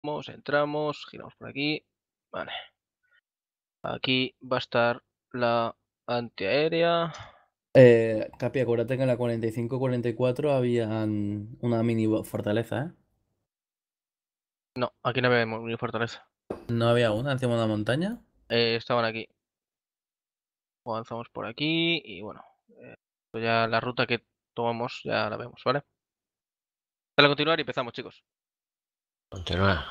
Entramos, giramos por aquí. Vale. Aquí va a estar la antiaérea. Capi, acuérdate que en la 45-44 había una mini fortaleza, ¿eh? No, aquí no vemos ni fortaleza. ¿No había una encima de una montaña? Estaban aquí. Avanzamos por aquí y bueno, esto ya la ruta que tomamos ya la vemos, ¿vale? Dale a continuar y empezamos, chicos. Continúa.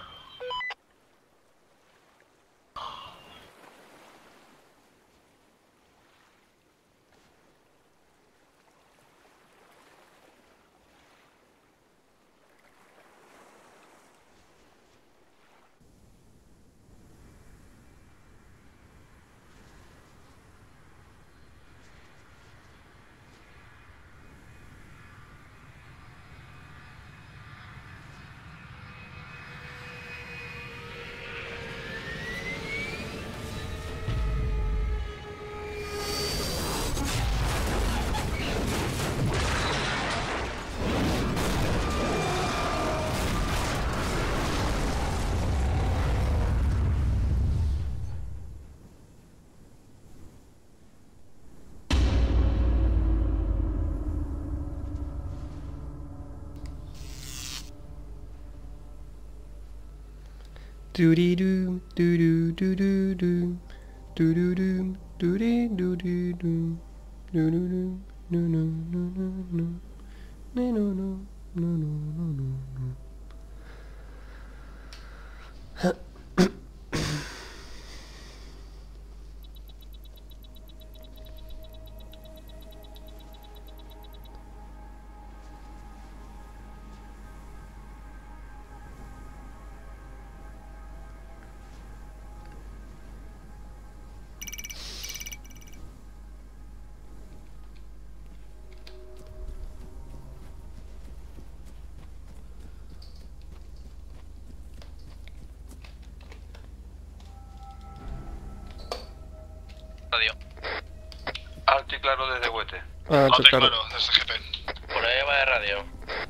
Radio. Alto y claro desde Huete. Alto y claro, desde GP. Prueba de radio.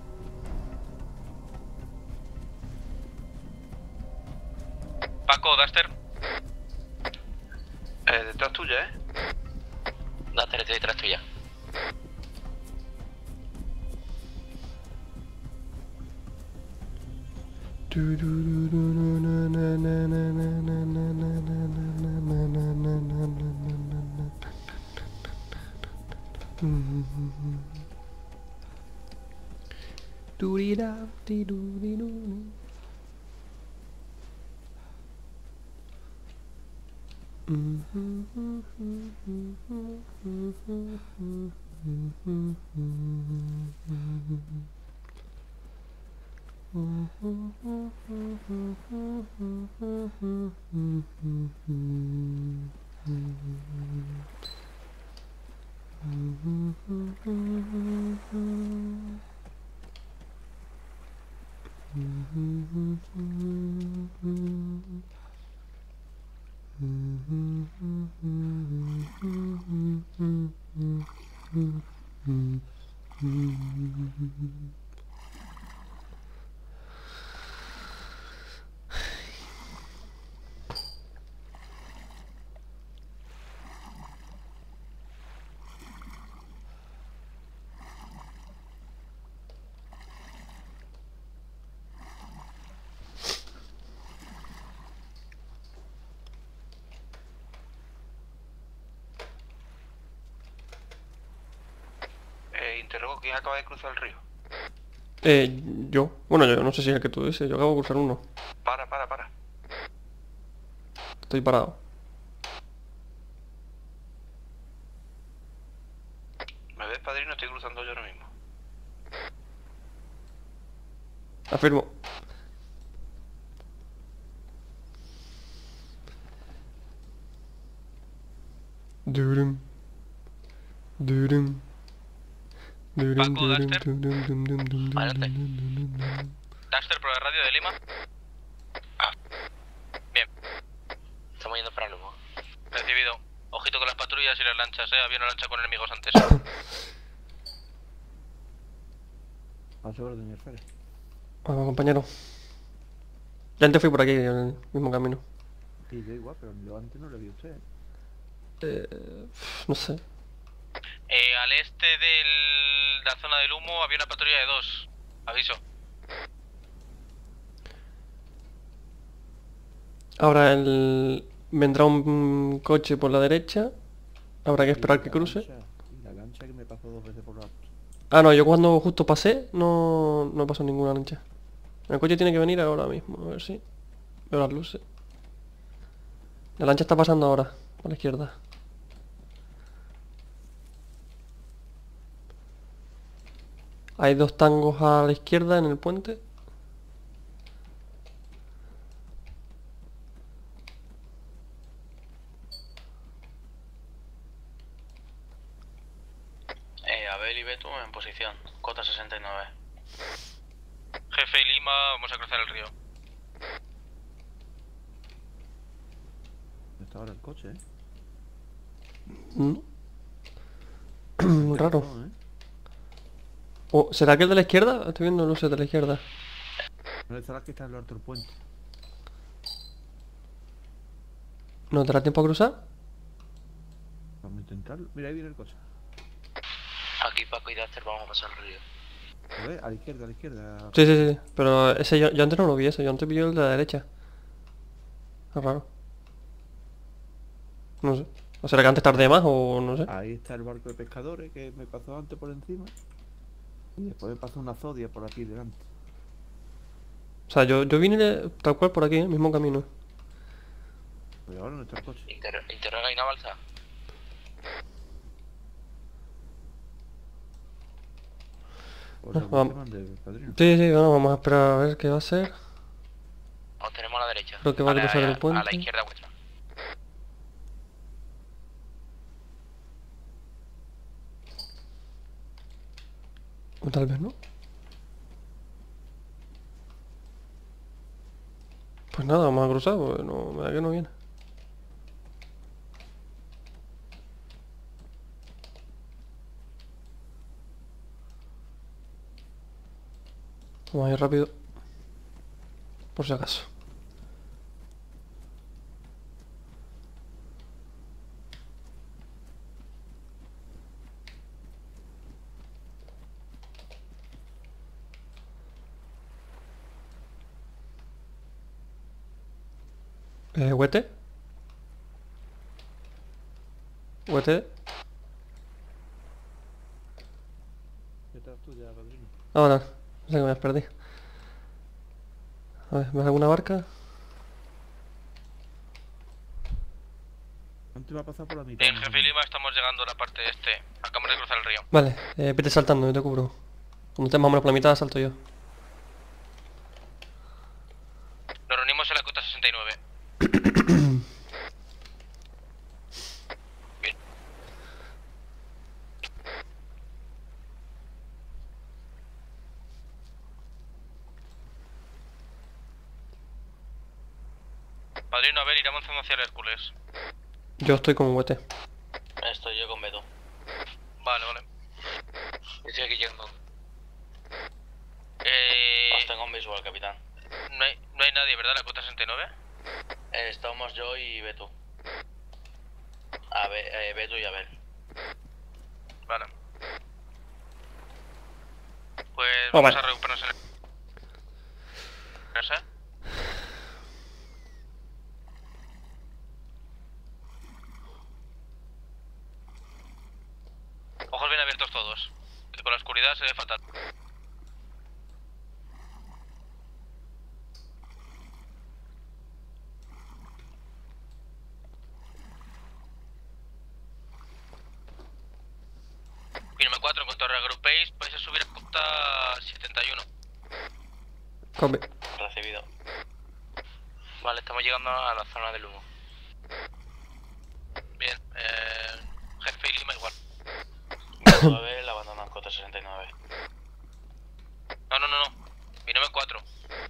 Paco, Duster. Detrás tuya, Date detrás tuya. Interrogo quién acaba de cruzar el río. Yo. Bueno, yo no sé si es el que tú dices. Yo acabo de cruzar uno. Para. Estoy parado. ¿Me ves, padrino? Estoy cruzando yo ahora mismo. Afirmo. Durum. Durum. Paco, Duster. Adelante. Duster, por la radio de Lima. Bien, Estamos yendo para Lugo. recibido. Ojito con las patrullas y las lanchas, había una lancha con enemigos antes. A su orden, Esfera. Vamos, compañero. Ya antes fui por aquí, en el mismo camino. Sí, yo igual, pero yo antes no lo vi a usted. No sé. Al este de la zona del humo había una patrulla de 2. Aviso. Ahora vendrá un coche por la derecha. Habrá que esperar que cruce. Y la lancha que me pasó 2 veces por la... Ah, no, yo cuando justo pasé no pasó ninguna lancha. El coche tiene que venir ahora mismo, a ver si... Veo las luces. La lancha está pasando ahora, por la izquierda. Hay 2 tangos a la izquierda en el puente. Abel y Beto en posición. Cota 69. Jefe y Lima, vamos a cruzar el río. Está ahora el coche, No. Raro. No, ¿O será que el de la izquierda? Estoy viendo luces de la izquierda. No es la que está en el otro puente. ¿No te da tiempo a cruzar? Vamos a intentarlo. Mira, ahí viene el coche. Aquí Paco y Duster vamos a pasar el río. ¿Lo ves? A la izquierda, a la izquierda. Sí, sí, sí. Pero ese yo antes no lo vi ese. Yo antes vi el de la derecha. Es raro. No sé. ¿O será que antes tardé más o no sé? Ahí está el barco de pescadores que me pasó antes por encima. Y después me pasó una Zodia por aquí delante. O sea, yo vine tal cual por aquí, el mismo camino. Pues ahora no está el coche. Interroga y no balsa. O sea, Vamos. te mande, padrino. Sí, sí, bueno, vamos a esperar a ver qué va a ser. Os tenemos a la derecha. Creo que va a cruzar el A la puente. izquierda vuestra. O tal vez no. Pues nada, vamos a cruzar, porque no, me da que no viene. Vamos a ir rápido. Por si acaso. ¿Huete? ¿Huete? ¿Qué estás tú ya, padrino? Ah, bueno, no sé que me has perdido. A ver, ¿ves alguna barca? Antes me ha pasado por la mitad. Bien, más o jefe y menos. Lima, estamos llegando a la parte este. Acabamos de cruzar el río. Vale, vete saltando, yo te cubro. Cuando estés más o menos por la mitad, salto yo. Nos reunimos en la cota 69. Padrino, a ver, ir avanzando hacia el Hércules. Yo estoy con Huete. Estoy yo con Beto. Vale, vale. Estoy aquí llegando. Os Eh, tengo un visual, capitán. no hay nadie, ¿verdad? La cota 69. Estamos yo y Beto. Beto y Abel. Vale. Pues Oh, vamos vale. a recuperarnos en el... No sé. Ojos bien abiertos todos. Que con la oscuridad se ve fatal. Firme 4, en cuanto reagrupéis, vais a subir a cota 71. Copy. Recibido. Vale, estamos llegando a la zona del humo. Bien, jefe y Lima igual. Beto y Abel abandonan cota 69. No. Firme 4.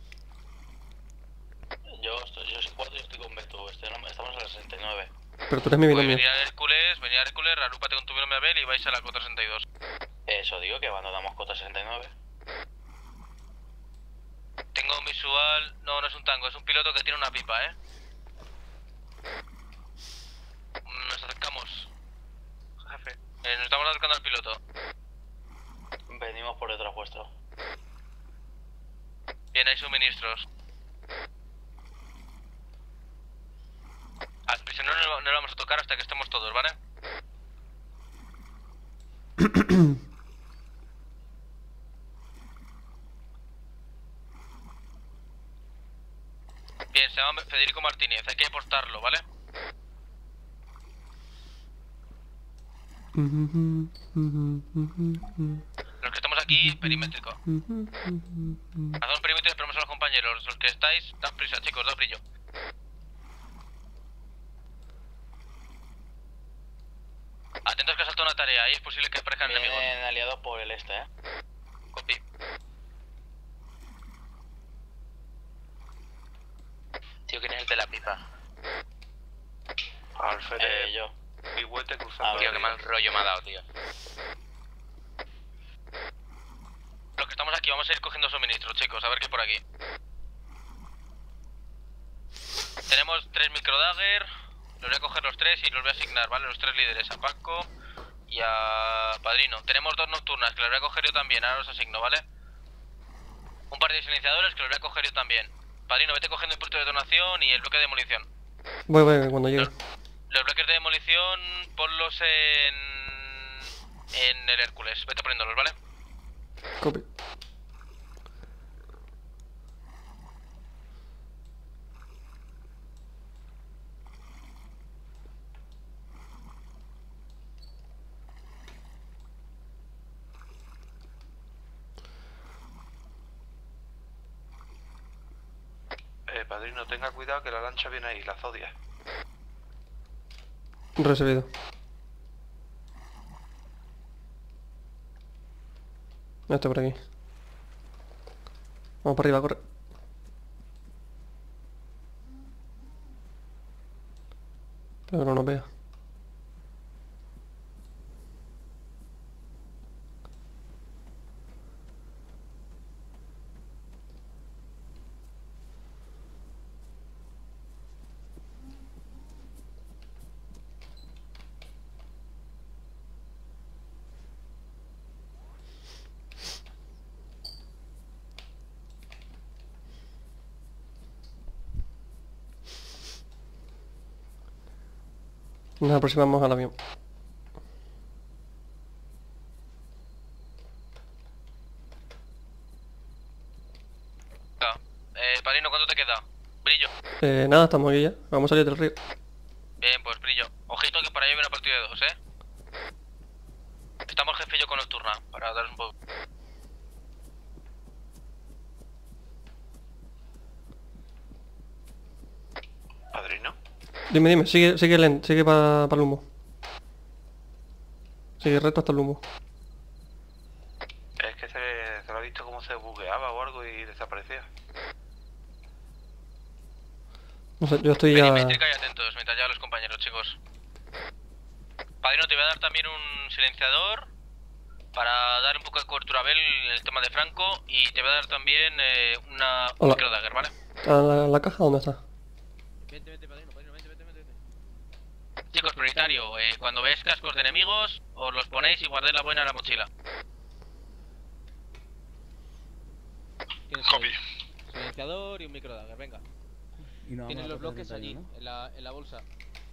Yo soy 4 y estoy con Beto. Estamos a la 69. Pero tú eres mi Pues binomio. venir a Hércules, reagrúpate con tu binomio Abel y vais a la cota 62. Eso digo, que abandonamos cota 69. Tengo un visual. No, no es un tango, es un piloto que tiene una pipa, Nos acercamos. Jefe. Nos estamos acercando al piloto. Venimos por detrás vuestro. Bien, hay suministros. Al prisionero no le vamos a tocar hasta que estemos todos, ¿vale? Bien, se llama Federico Martínez, hay que apostarlo, ¿vale? Los que estamos aquí, perimétrico. Hacemos perímetro y esperamos a los compañeros. Los que estáis, dad prisa, chicos, dad brillo. Atentos que salta una tarea, ahí es posible que aparezcan enemigos. Vienen aliados por el este, Copy. Tío, ¿quién es el de la pipa? Alfred Yo. y Huete cruzando. Tío, qué mal rollo me ha dado, tío. Los que estamos aquí, vamos a ir cogiendo suministros, chicos, a ver qué hay por aquí. Tenemos 3 microdagger. Los voy a coger los 3 y los voy a asignar, ¿vale? Los 3 líderes, a Paco y a Padrino. Tenemos 2 nocturnas que las voy a coger yo también, ahora los asigno, ¿vale? Un par de silenciadores que los voy a coger yo también. Padrino, vete cogiendo el punto de detonación y el bloque de demolición. Voy cuando llegue. Los bloques de demolición, ponlos en el Hércules. Vete poniéndolos, ¿vale? Copy. Padrino, tenga cuidado que la lancha viene ahí, la Zodia. Recibido. Ya estoy por aquí. Vamos para arriba, corre. Pero que no nos vea. Nos aproximamos al avión. Padrino, ¿cuánto te queda? Brillo. Nada, estamos aquí ya. Vamos a salir del río. Bien, pues brillo. Ojito que para allá viene una partida de 2, Estamos jefe y yo con nocturna, para daros un poco. Padrino. Dime, sigue para el humo. Sigue recto hasta el humo. Es que se lo ha visto como se bugueaba o algo y desaparecía. No sé, yo estoy ya... Métrica y atentos mientras llegan los compañeros, chicos. Padrino, te voy a dar también un silenciador para dar un poco de cobertura a Bel en el tema de Franco y te voy a dar también una Hola. microdagger, ¿vale? ¿La caja dónde está? Vente, Padrino, vente. Chicos, prioritario, cuando veáis cascos de enemigos, os los ponéis y guardéis la buena en la mochila. Copy. Silenciador y un microdagger, venga. Y no Tienes vamos a los coger bloques allí, detalle, ¿no? en la bolsa.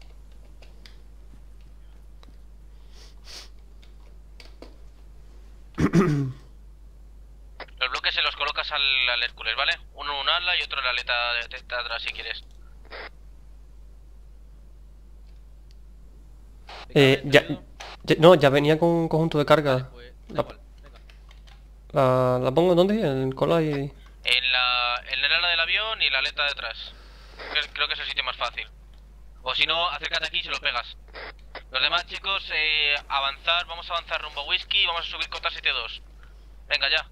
Los bloques se los colocas al Hércules, ¿vale? Uno en un ala y otro en la aleta de atrás si quieres. Ya venía con un conjunto de carga. Pues, da igual, venga. ¿La pongo dónde? En el cola y... En el ala del avión y la aleta de atrás. Creo que es el sitio más fácil. O si no, acércate aquí y se lo pegas. Los demás chicos, avanzar, vamos a avanzar rumbo a Whisky y vamos a subir cota 7-2. Venga ya.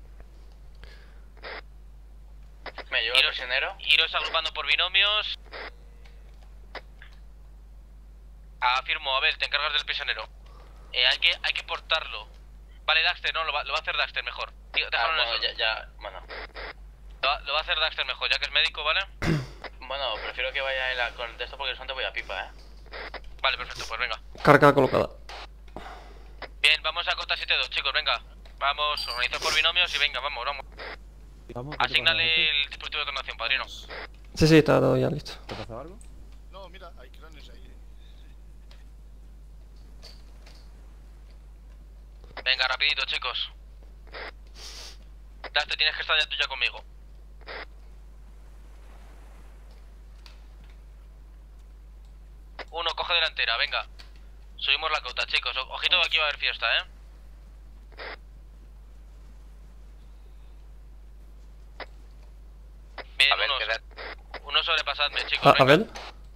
¿Me llevo al prisionero? Iros agrupando por binomios. Afirmo, Abel, te encargas del prisionero. Hay que portarlo. Vale, Daxter, no, lo va a hacer Daxter mejor. Tío, déjalo en eso. Bueno. Lo va a hacer Daxter mejor, ya que es médico, ¿vale? Bueno, prefiero que vaya él con el texto porque antes voy a pipa, Vale, perfecto, pues venga. Carga colocada. Bien, vamos a cota 7-2, chicos, venga. Vamos, organizar por binomios y venga, vamos. Vamos, ¿qué te pasa, Asignale José? el dispositivo de detonación, padrino. Sí, sí, está todo ya listo. ¿Te ha pasado algo? No, mira, hay cráneos ahí. Venga, rapidito, chicos. Daxter, tienes que estar ya tú ya conmigo. Uno, coge delantera, venga. Subimos la cota, chicos. Ojito que aquí va a haber fiesta, Bien, A ver, unos sobrepasadme, chicos. A venga. ver,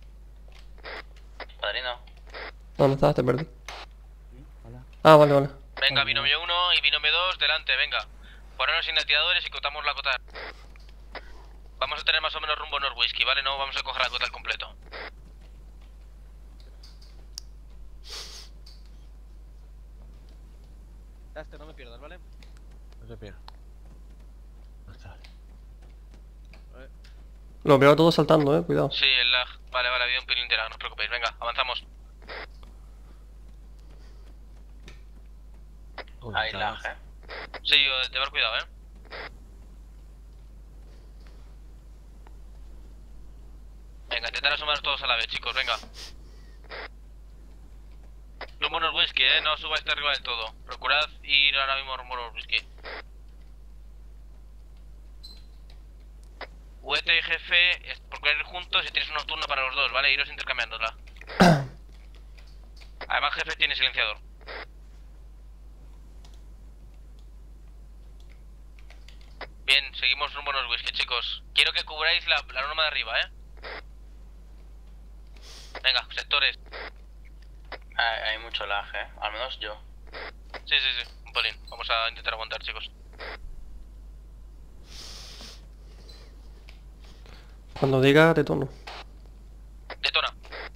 Padrino. ¿dónde estás? Te perdí. Sí, hola. Ah, vale, vale. Venga, binomio 1 y binomio 2, delante, venga. Ponernos sin tiradores y cotamos la cota. Vamos a tener más o menos rumbo Norwhisky, ¿vale? No vamos a coger la cota al completo. Daxter, no me pierdas, ¿vale? No te pierdas. Los veo todos saltando, cuidado. Sí, el lag. Vale, vale, había un pelín de lag, no os preocupéis. Venga, avanzamos. Hay lag, Sí, llevar cuidado, Venga, intentar asomaros todos a la vez, chicos, venga. Rumbo Norwhisky, no subáis de arriba del todo. Procurad ir ahora mismo rumbo Norwhisky. UET y jefe, procurar ir juntos y tienes unos turnos para los dos, ¿vale? Iros intercambiándola. Además, jefe tiene silenciador. Bien, seguimos rumbo Norwhisky, chicos. Quiero que cubráis la norma de arriba, Venga, sectores. Hay mucho lag, al menos yo. Sí, un polín. Vamos a intentar aguantar, chicos. Cuando diga, detono. Detona.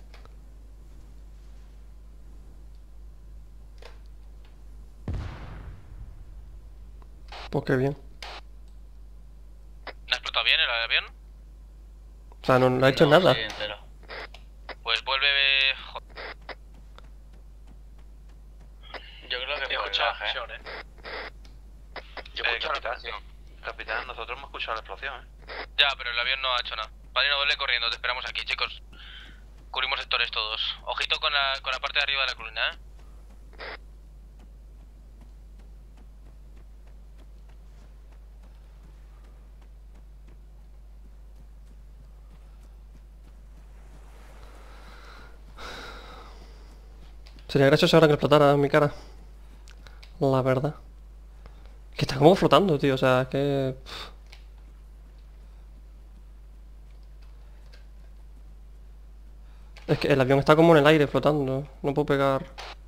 Pues qué bien. ¿No ha explotado bien el avión? O sea, no ha hecho No, nada. sí, entero. Pues vuelve... Yo creo que He por el escuchado lag, la explosión, Yo escucho la capitán. explosión. Capitán, nosotros hemos escuchado la explosión, Ya, pero el avión no ha hecho nada. Padrino, vuelve corriendo, te esperamos aquí, chicos. Cubrimos sectores todos. Ojito con la parte de arriba de la colina, Sería gracioso ahora que explotara en mi cara. La verdad. Que está como flotando, tío. O sea, es que... Es que el avión está como en el aire flotando. No puedo pegar...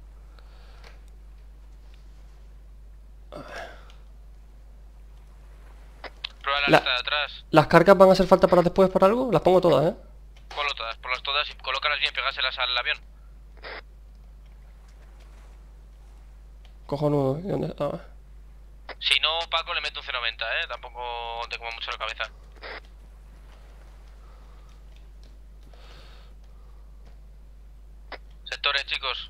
Prueba la La- lista de atrás. ¿Las cargas van a hacer falta para después para algo? Las pongo todas, ¿eh? Ponlas todas y colócalas bien, pegáselas al avión. Cojonudo. ¿Y dónde? Ah. Si no, Paco le mete un C90, Tampoco te coma mucho la cabeza. Sectores, chicos.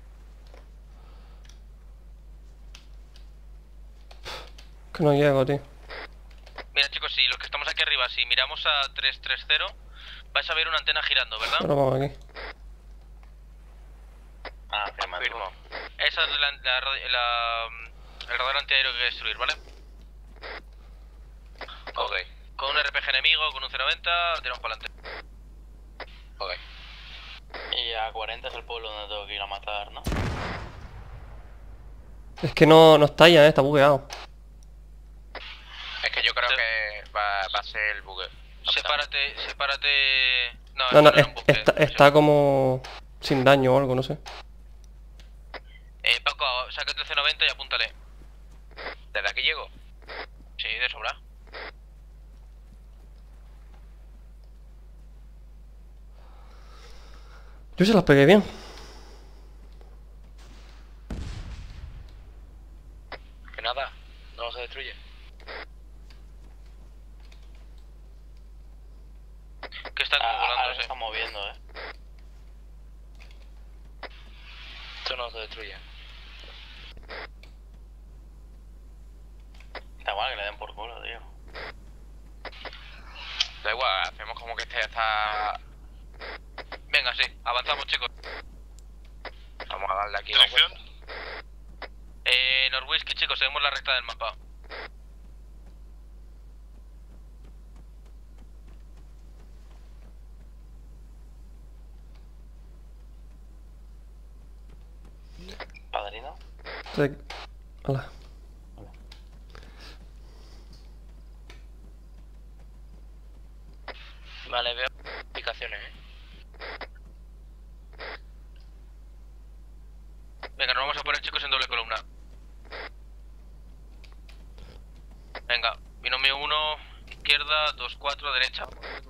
Que no llego, tío. Mira, chicos, si los que estamos aquí arriba, si miramos a 330, vais a ver una antena girando, ¿verdad? Ahora vamos aquí. Ah, afirmativo. Esa es el radar antiaéreo que hay que destruir, ¿vale? Ok, Con un RPG enemigo, con un C90, tiramos para adelante. ok. Y a 40 es el pueblo donde tengo que ir a matar, ¿no? Es que no estalla, está bugueado. Es que yo creo que va a ser el bugue. Sepárate... No, No, eso era un buque. está como... sin daño o algo, no sé. Paco, sácate el C90 y apúntale. ¿Desde aquí llego? Sí, de sobra. Yo se las pegué bien. Que nada, no se destruye. lo destruyen. Da igual que le den por culo, tío. Da igual, hacemos como que este ya está... Venga, sí, avanzamos, chicos. Vamos a darle aquí una Dirección. vuelta. Norwhisky, chicos, seguimos la recta del mapa. Padrino. Hola. Vale, veo indicaciones, Venga, nos vamos a poner, chicos, en doble columna. Venga, binomio 1, izquierda, 2, 4, derecha.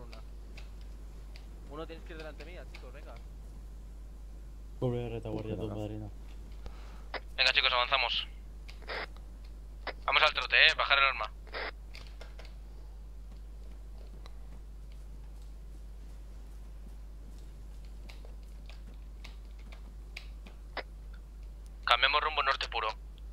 Uno tienes que ir delante mía, chicos, venga. Cubre retaguardia tu padrino. Venga, chicos, avanzamos. Vamos al trote, bajar el arma. Cambiamos rumbo norte puro.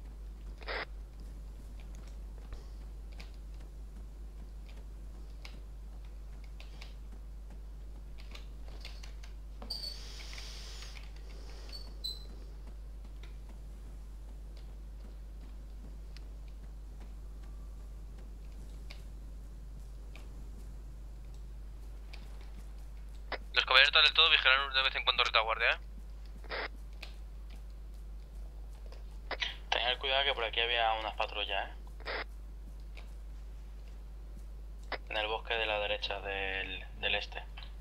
Los caballeros del todo vigilan de vez en cuando retaguardia, Tened cuidado que por aquí había unas patrullas, En el bosque de la derecha del este.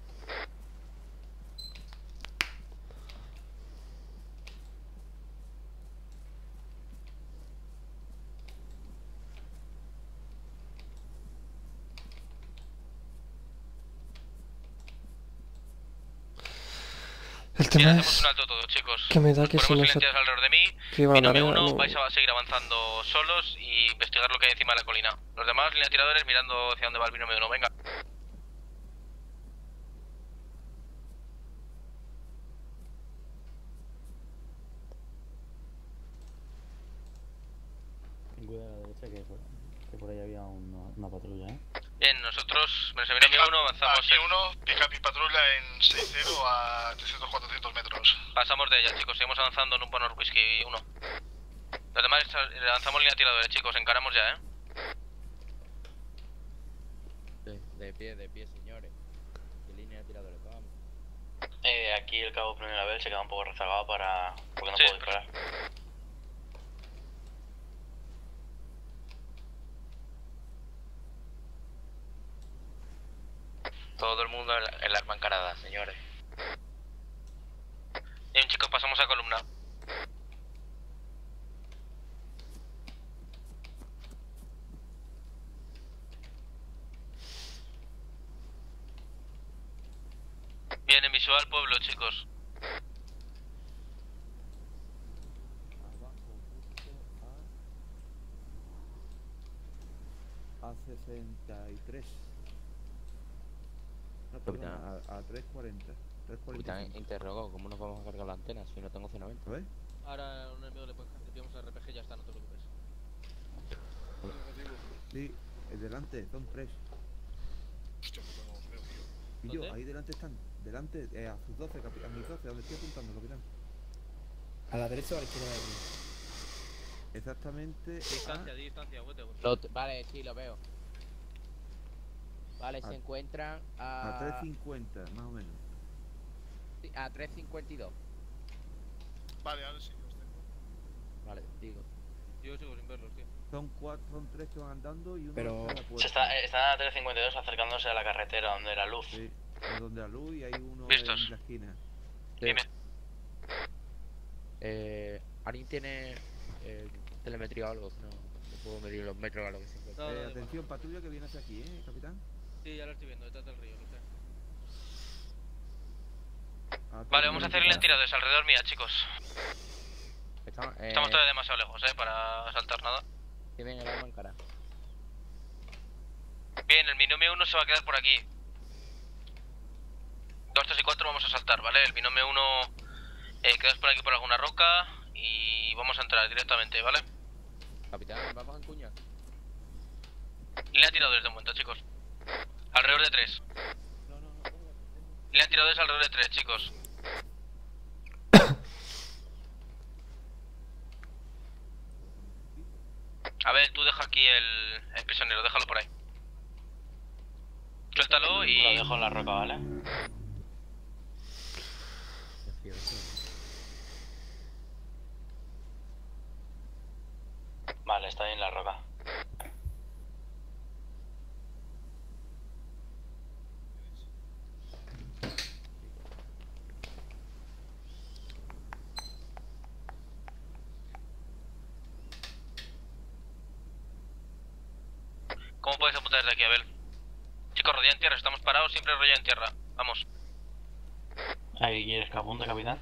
El Bien, tema hacemos es un alto todos, chicos. que me da que Nos si no ponemos se... silenciados alrededor de mí. que iba a la Binomio arena, 1, no... vais a seguir avanzando solos y investigar lo que hay encima de la colina. Los demás, línea de tiradores, mirando hacia dónde va el binomio 1. Venga. Cuida a la derecha que por ahí había una patrulla, Bien, nosotros, menos el binomio 1, avanzamos. Aquí uno, pick-up y patrulla en 6-0 a 300-400 metros. Pasamos de ella, chicos. Seguimos avanzando en un Bonor Whisky 1. Los demás lanzamos línea de tiradores, chicos. Encaramos ya, De pie, señores. ¿Qué línea de tiradores vamos? Aquí el cabo primera vez se queda un poco rezagado porque no Sí, puedo disparar. Todo el mundo en la arma encarada, señores. Bien, chicos, pasamos a columna. Bien, en visual pueblo, chicos. A 63. No, Capitán. perdona, a 340. Capitán 345. interrogó, ¿cómo nos vamos a cargar la antena si no tengo cenamiento? ¿Lo ves? Ahora un enemigo le pillamos el RPG y ya está, no te preocupes. Sí, delante, son 3. Hostia, puta, no veo, tío. Y ¿Dónde? yo, ahí delante están. Delante, a sus 12, a mis 12, donde estoy apuntando, capitán. ¿A la derecha o a la izquierda de aquí? Exactamente. Distancia, huete. Vale, sí, lo veo. Vale, A- se encuentran A a 350, más o menos. a 352. Vale, ahora sí, los tengo. Vale, digo. Yo sigo sin verlos, tío. Son 3 que van andando y uno Pero- está en la puerta. Están a 352 acercándose a la carretera donde era luz. Sí, es donde la luz y hay uno Vistos. en la esquina. Dime. ¿Alguien tiene telemetría o algo? No puedo medir los metros a lo que se encuentra. No, da igual. Atención, patrulla que viene hacia aquí, capitán. Sí, ya lo estoy viendo, detrás del río, lo sé. Vale, vamos a hacer línea de tiradores alrededor mía, chicos. Estamos todavía demasiado lejos, para saltar nada. Tienen el arma en cara. Bien, el binomio 1 se va a quedar por aquí. 2, 3 y 4 vamos a saltar, ¿vale? El binomio 1 quedas por aquí por alguna roca y vamos a entrar directamente, ¿vale? Capitán, vamos a encuñar. Línea tiradores de momento, chicos. Alrededor de 3. Línea tiradores alrededor de 3, chicos. A ver, tú deja aquí el prisionero, déjalo por ahí. Suéltalo Lo y... dejo en la roca, ¿vale? Vale, está ahí en la roca. ¿Cómo puedes apuntar desde aquí, Abel? Chicos, rodilla en tierra, estamos parados, siempre rodilla en tierra. Vamos. Ahí quieres que apunte, capitán.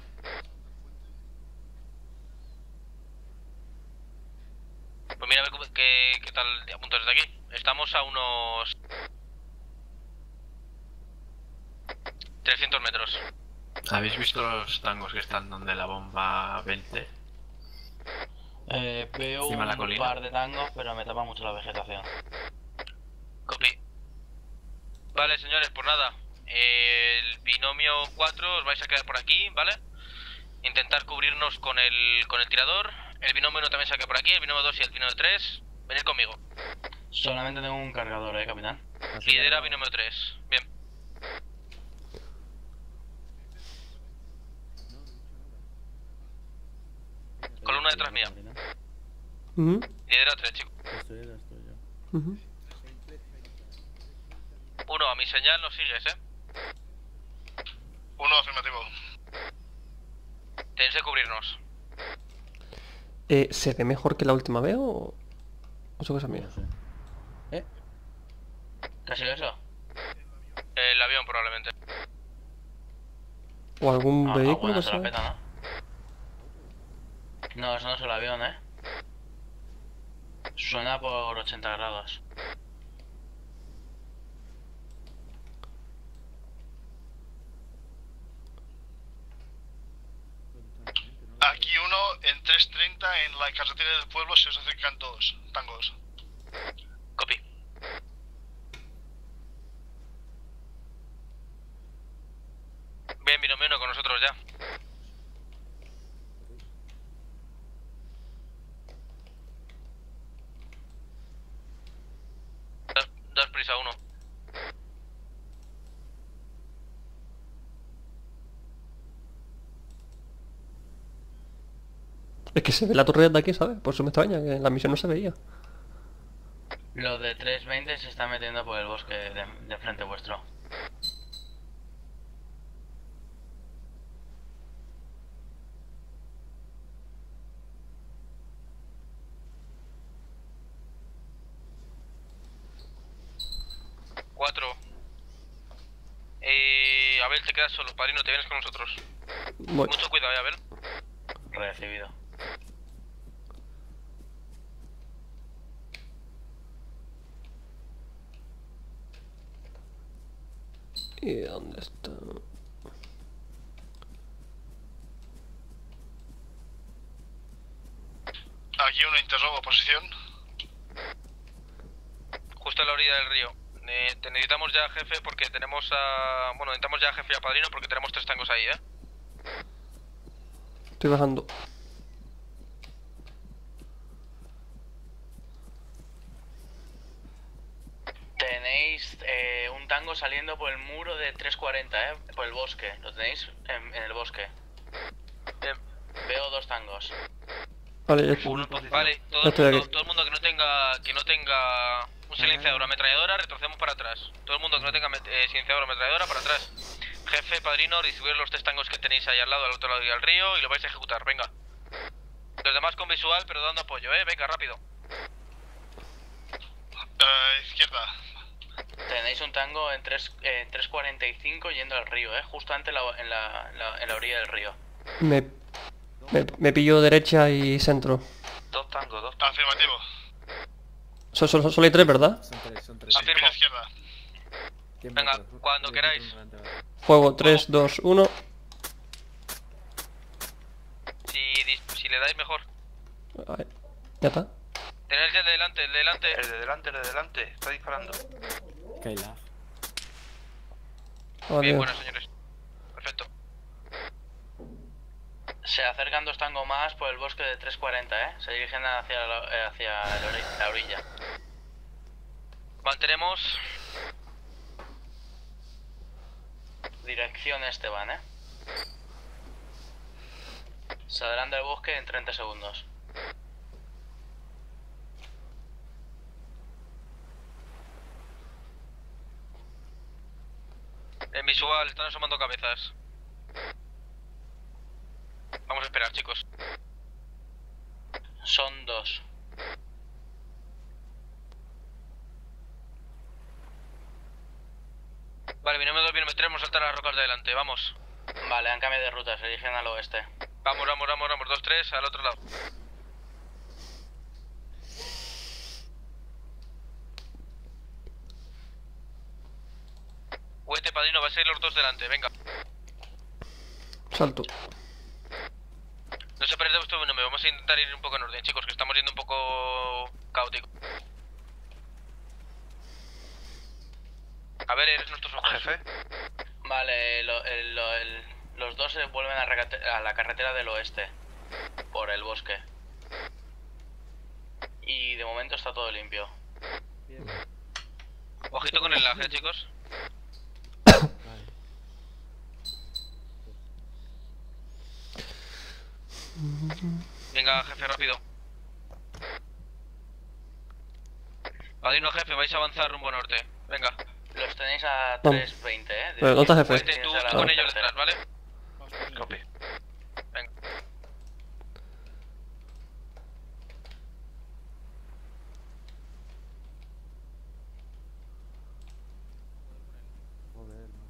Pues mira, a ver qué tal apuntas desde aquí. Estamos a unos... 300 metros. ¿Habéis visto los tangos que están donde la bomba 20? Veo Encima de la un colina. par de tangos, pero me tapa mucho la vegetación. Copy. Vale, señores, pues nada. El binomio 4 os vais a quedar por aquí, ¿vale? Intentar cubrirnos con el tirador. El binomio 1 también se queda por aquí, el binomio 2 y el binomio 3. Venid conmigo. Solamente tengo un cargador, capitán. Lidera binomio 3. Bien. Columna detrás mía. Lidera 3, chicos. Estoy yo. 1, a mi señal no sigues, 1 afirmativo. Tenéis que cubrirnos. ¿Se ve mejor que la última vez o es cosa mía? No sé. ¿Qué ha sido eso? El avión probablemente. ¿O algún vehículo bueno, que se la sea? peta, ¿no? No, eso no es el avión, Suena por 80 grados. Aquí uno, en 3:30 en la carretera del pueblo se os acercan 2 tangos. Copy. Bien, binomio 1 con nosotros ya. Das prisa 1. Es que se ve la torre de aquí, ¿sabes? Por eso me extraña, que en la misión no se veía. Los de 320 se están metiendo por el bosque de frente vuestro. Abel, te quedas solo, padrino, te vienes con nosotros. Voy. Mucho cuidado, Abel. Recibido. ¿Y dónde está? Aquí uno interroga posición. Justo a la orilla del río. Te necesitamos ya, jefe, porque tenemos a... Bueno, necesitamos ya, jefe y a padrino, porque tenemos 3 tangos ahí, Estoy bajando. Tenéis un tango saliendo por el muro de 340, por el bosque. Lo tenéis en el bosque. Bien. Veo 2 tangos. Vale, Vale, todo el mundo que no tenga un silenciador o ametralladora, retrocedemos para atrás. Todo el mundo que no tenga silenciador o ametralladora, para atrás. Jefe, padrino, distribuir los 3 tangos que tenéis ahí al lado, al otro lado del río, y lo vais a ejecutar, venga. Los demás con visual, pero dando apoyo, venga, rápido. Izquierda. Tenéis un tango en 345 yendo al río, justo antes en la orilla del río. Me pillo derecha y centro. 2 tangos. Afirmativo. Solo hay 3, ¿verdad? Son tres. Afirmo. Izquierda. Venga, cuando queráis. Fuego, 3, 2, 1. Si le dais avanzáis mejor. Ahí. Ya está. Tenéis el de delante, el de delante. El de delante, está disparando. Kaila. Bien, Adiós. buenas señores. Perfecto. Se acercan 2 tangos más por el bosque de 340, Se dirigen hacia la orilla. Mantenemos. Dirección este van, Saldrán del bosque en 30 segundos. En visual, están asomando cabezas. Vamos a esperar, chicos. Son 2. Vale, binomio 2, binomio 3, vamos a saltar las rocas de delante, vamos. Vale, han cambiado de ruta, se dirigen al oeste. Vamos, 2, 3, al otro lado. Huete, padrino, vais a ir los dos delante, venga. Salto. No se de vuestro binomio, vamos a intentar ir un poco en orden, chicos, que estamos yendo un poco caótico. A ver, eres nuestro jefe. Vale, los dos se vuelven a la carretera del oeste, por el bosque. Y de momento está todo limpio. Ojito con el lag, chicos. Venga, jefe, rápido. Padrino, jefe, vais a avanzar rumbo norte. Venga. Los tenéis a Vamos. 320, ¿Dónde está, jefe? Huete, tú con ellos detrás, ¿vale? Copy. Venga. Joder, no.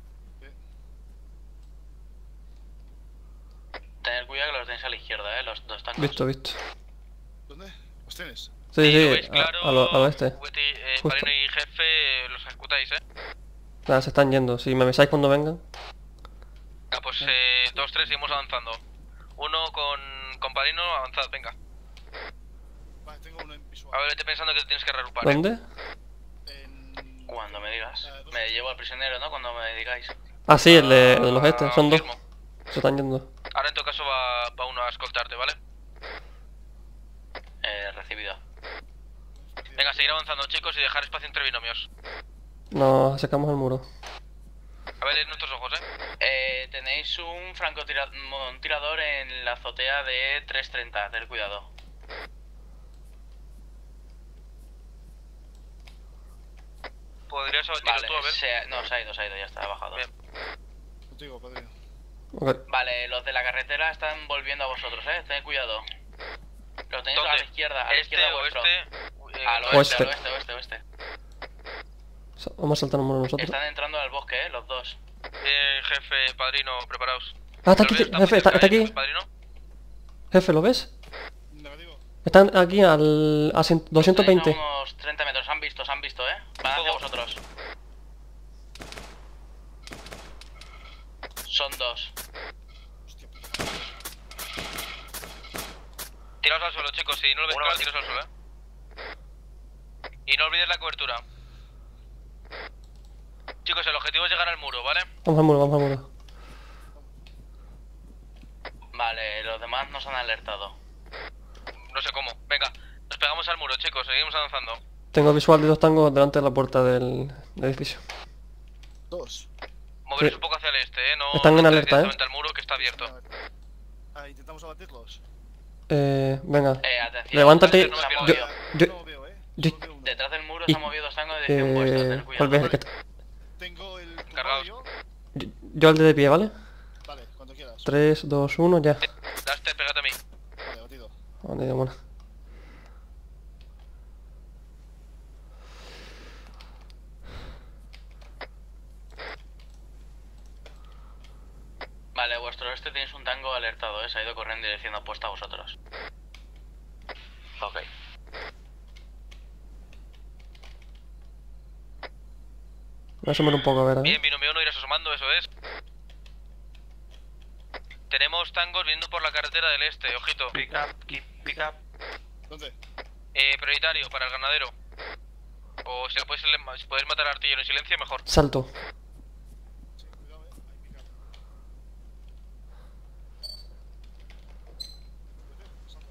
Tener cuidado que los tenéis a la izquierda, los dos tangos. Visto. ¿Dónde? ¿Los tienes? Sí, ¿Lo sí, veis claro? al oeste. Huete, Justo. padrino y jefe, los ejecutáis, Nada, se están yendo. Si me avisáis cuando vengan. Venga, pues 2, 3, seguimos avanzando. Uno con padrino, avanzad, venga. Vale, tengo uno en visual. A ver, estoy pensando que te tienes que reagrupar. ¿Dónde? En... Cuando me digas. Me llevo al prisionero, ¿no? Cuando me digáis. Ah, sí, el de los este. Son 2. Confirmo. Se están yendo. Ahora en todo caso va uno a escoltarte, ¿vale? Recibido. Venga, seguir avanzando, chicos, y dejar espacio entre binomios. Nos acercamos al muro. A ver, en nuestros ojos, Tenéis un francotirador en la azotea de 330, ten cuidado. ¿Podrías abatirlo Vale, tú, a ver? no, se ha ido, ya está, ha bajado. Bien. Contigo, padrino. Ok. Vale, los de la carretera están volviendo a vosotros, tened cuidado. Los tenéis a la ¿Dónde? izquierda, a la ¿Este, izquierda vuestro. oeste? Al Oeste. oeste. Vamos a saltar el muro nosotros. Están entrando al bosque, los dos. Jefe, padrino, preparaos. Ah, está ¿Lo aquí, ves? Está jefe, muy está cerca, aquí. Padrino. Jefe, ¿lo ves? Negativo. Están aquí a 220. Tenéis a unos 30 metros, han visto, Van hacia Fuego. vosotros. Son 2. Hostia puta. Tiraos al suelo, chicos, si no lo ves claro, tiraos al suelo, Y no olvides la cobertura. Chicos, el objetivo es llegar al muro, ¿vale? Vamos al muro. Vale, los demás nos han alertado. No sé cómo. Venga, nos pegamos al muro, chicos, seguimos avanzando. Tengo visual de 2 tangos delante de la puerta del edificio. 2. Moveros Sí. un poco hacia el este, No Están en no alerta, directamente al muro que está abierto. Intentamos abatirlos. Venga. Atención. Levántate. no me No Yo, veo, yo, no veo, yo- Solo veo uno. Detrás del muro Y- se han movido 2 tangos de dirección vuestra, tened ¿cuál ves? cuidado. Tengo el tumbado Cargaos. yo. Yo al de pie, ¿vale? Vale, cuando quieras. 3, 2, 1, ya. Daste, pégate a mí. Vale, batido. Vale, bueno. Vale, vuestro oeste tenéis un tango alertado, se ha ido corriendo en dirección opuesta a vosotros. Ok. Voy a asomar un poco, a ver. Bien, binomio 1, irás asomando, eso es. Tenemos tangos viniendo por la carretera del este, ojito. Pick up, pick up. ¿Dónde? Prioritario para el ganadero. O si podéis matar al artillero en silencio, mejor. Salto. Sí, cuidado, ahí pica. Vete, pasando,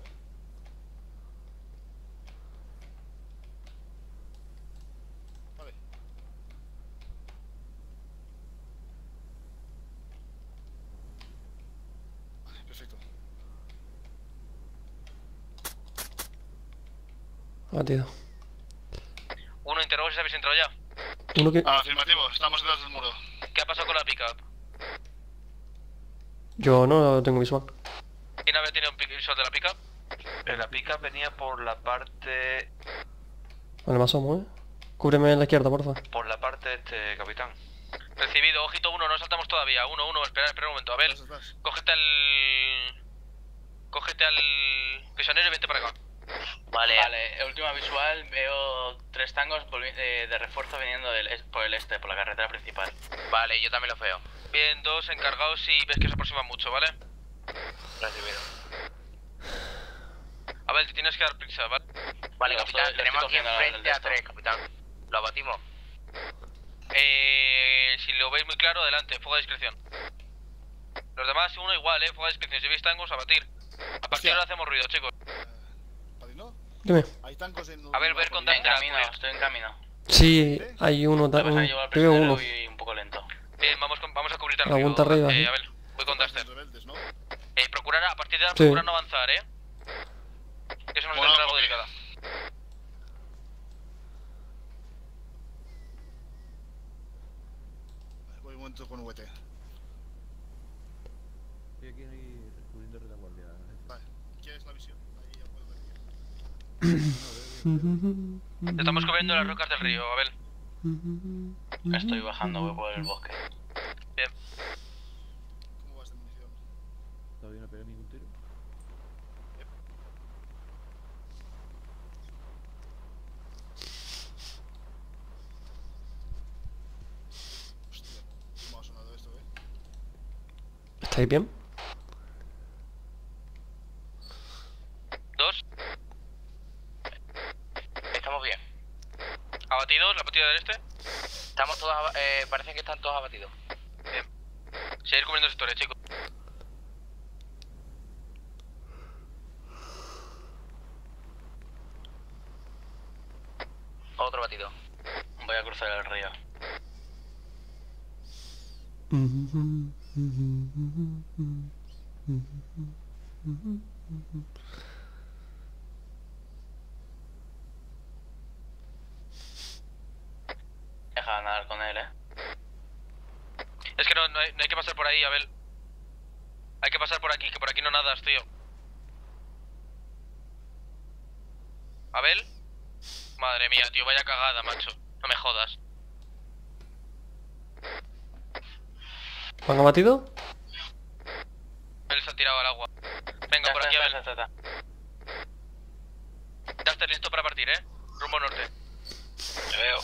Vale. Vale, perfecto. Batido. Uno, interrogo si habéis entrado ya. Uno que... Afirmativo, estamos detrás del muro. ¿Qué ha pasado con la pickup? Yo no tengo visual. ¿Quién había tenido un visual de la pickup? La pica venía por la parte... Vale, me asomo, Cúbreme en la izquierda, porfa. Por la parte capitán. Recibido, ojito 1, no saltamos todavía. 1, espera un momento. A ver, cógete al prisionero y vente para acá. Vale, última visual, veo 3 tangos de refuerzo viniendo por el este, por la carretera principal. Vale, yo también los veo. Bien, 2 encargados y ves que se aproximan mucho, ¿vale? Recibido. A ver, te tienes que dar prisa, ¿vale? Vale, capitán, tenemos aquí enfrente a 3, capitán. Lo abatimos. Si lo veis muy claro, adelante, fuego de discreción. Los demás, uno igual, fuego de discreción. Si veis tangos, a batir. A partir de ahora hacemos ruido, chicos. ¿Padrino? Dime. Hay tancos en... A ver con Estoy en camino. Sí, hay uno. Yo voy al Veo uno. y un poco lento. Bien, vamos a cubrirte al Aguanta arriba, a ver, voy con Duster. Rebeldes, ¿no? Procurar, a partir de ahora, Sí. procurar no avanzar, Que eso nos Bueno, da algo ok. delicada. Voy un momento con VT. Estoy aquí cubriendo retaguardia. Vale, ¿quieres la visión? Ahí ya puedo ver. Te estamos cubriendo las rocas del río, Abel. Estoy bajando, voy por el bosque. Bien. ¿Cómo vas de munición? Todavía no pegué ningún tiro. Hostia, ¿cómo ha sonado esto, ¿Estáis bien? 2. Estamos bien. Abatidos, la partida del este. Estamos todos, parece que están todos abatidos. Bien. Seguir cubriendo sectores, chicos. Otro batido. Voy a cruzar el río. Deja de nadar con él, Es que no hay que pasar por ahí, Abel. Hay que pasar por aquí, que por aquí no nadas, tío. ¿Abel? Madre mía, tío, vaya cagada, macho. No me jodas. ¿Han abatido? Él se ha tirado al agua. Venga, por aquí, Abel. Ya estás listo para partir, Rumbo norte. Te veo.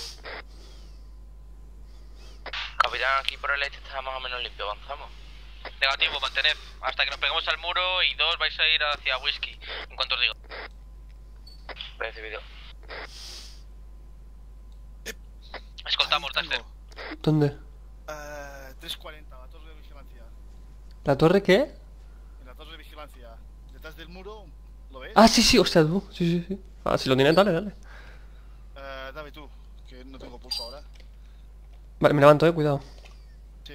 Capitán, aquí por el este está más o menos limpio, avanzamos. Negativo, mantened. Hasta que nos peguemos al muro y 2 vais a ir hacia Whisky. En cuanto os digo. Recibido. Escoltamos, Duster. ¿Dónde? 340, la torre de vigilancia. ¿La torre qué? En la torre de vigilancia. Detrás del muro, ¿lo ves? Ah, sí, hostia, tú. Sí. Ah, si lo tienes, dale. Dame tú, que no tengo pulso ahora. Vale, me levanto, cuidado. Sí.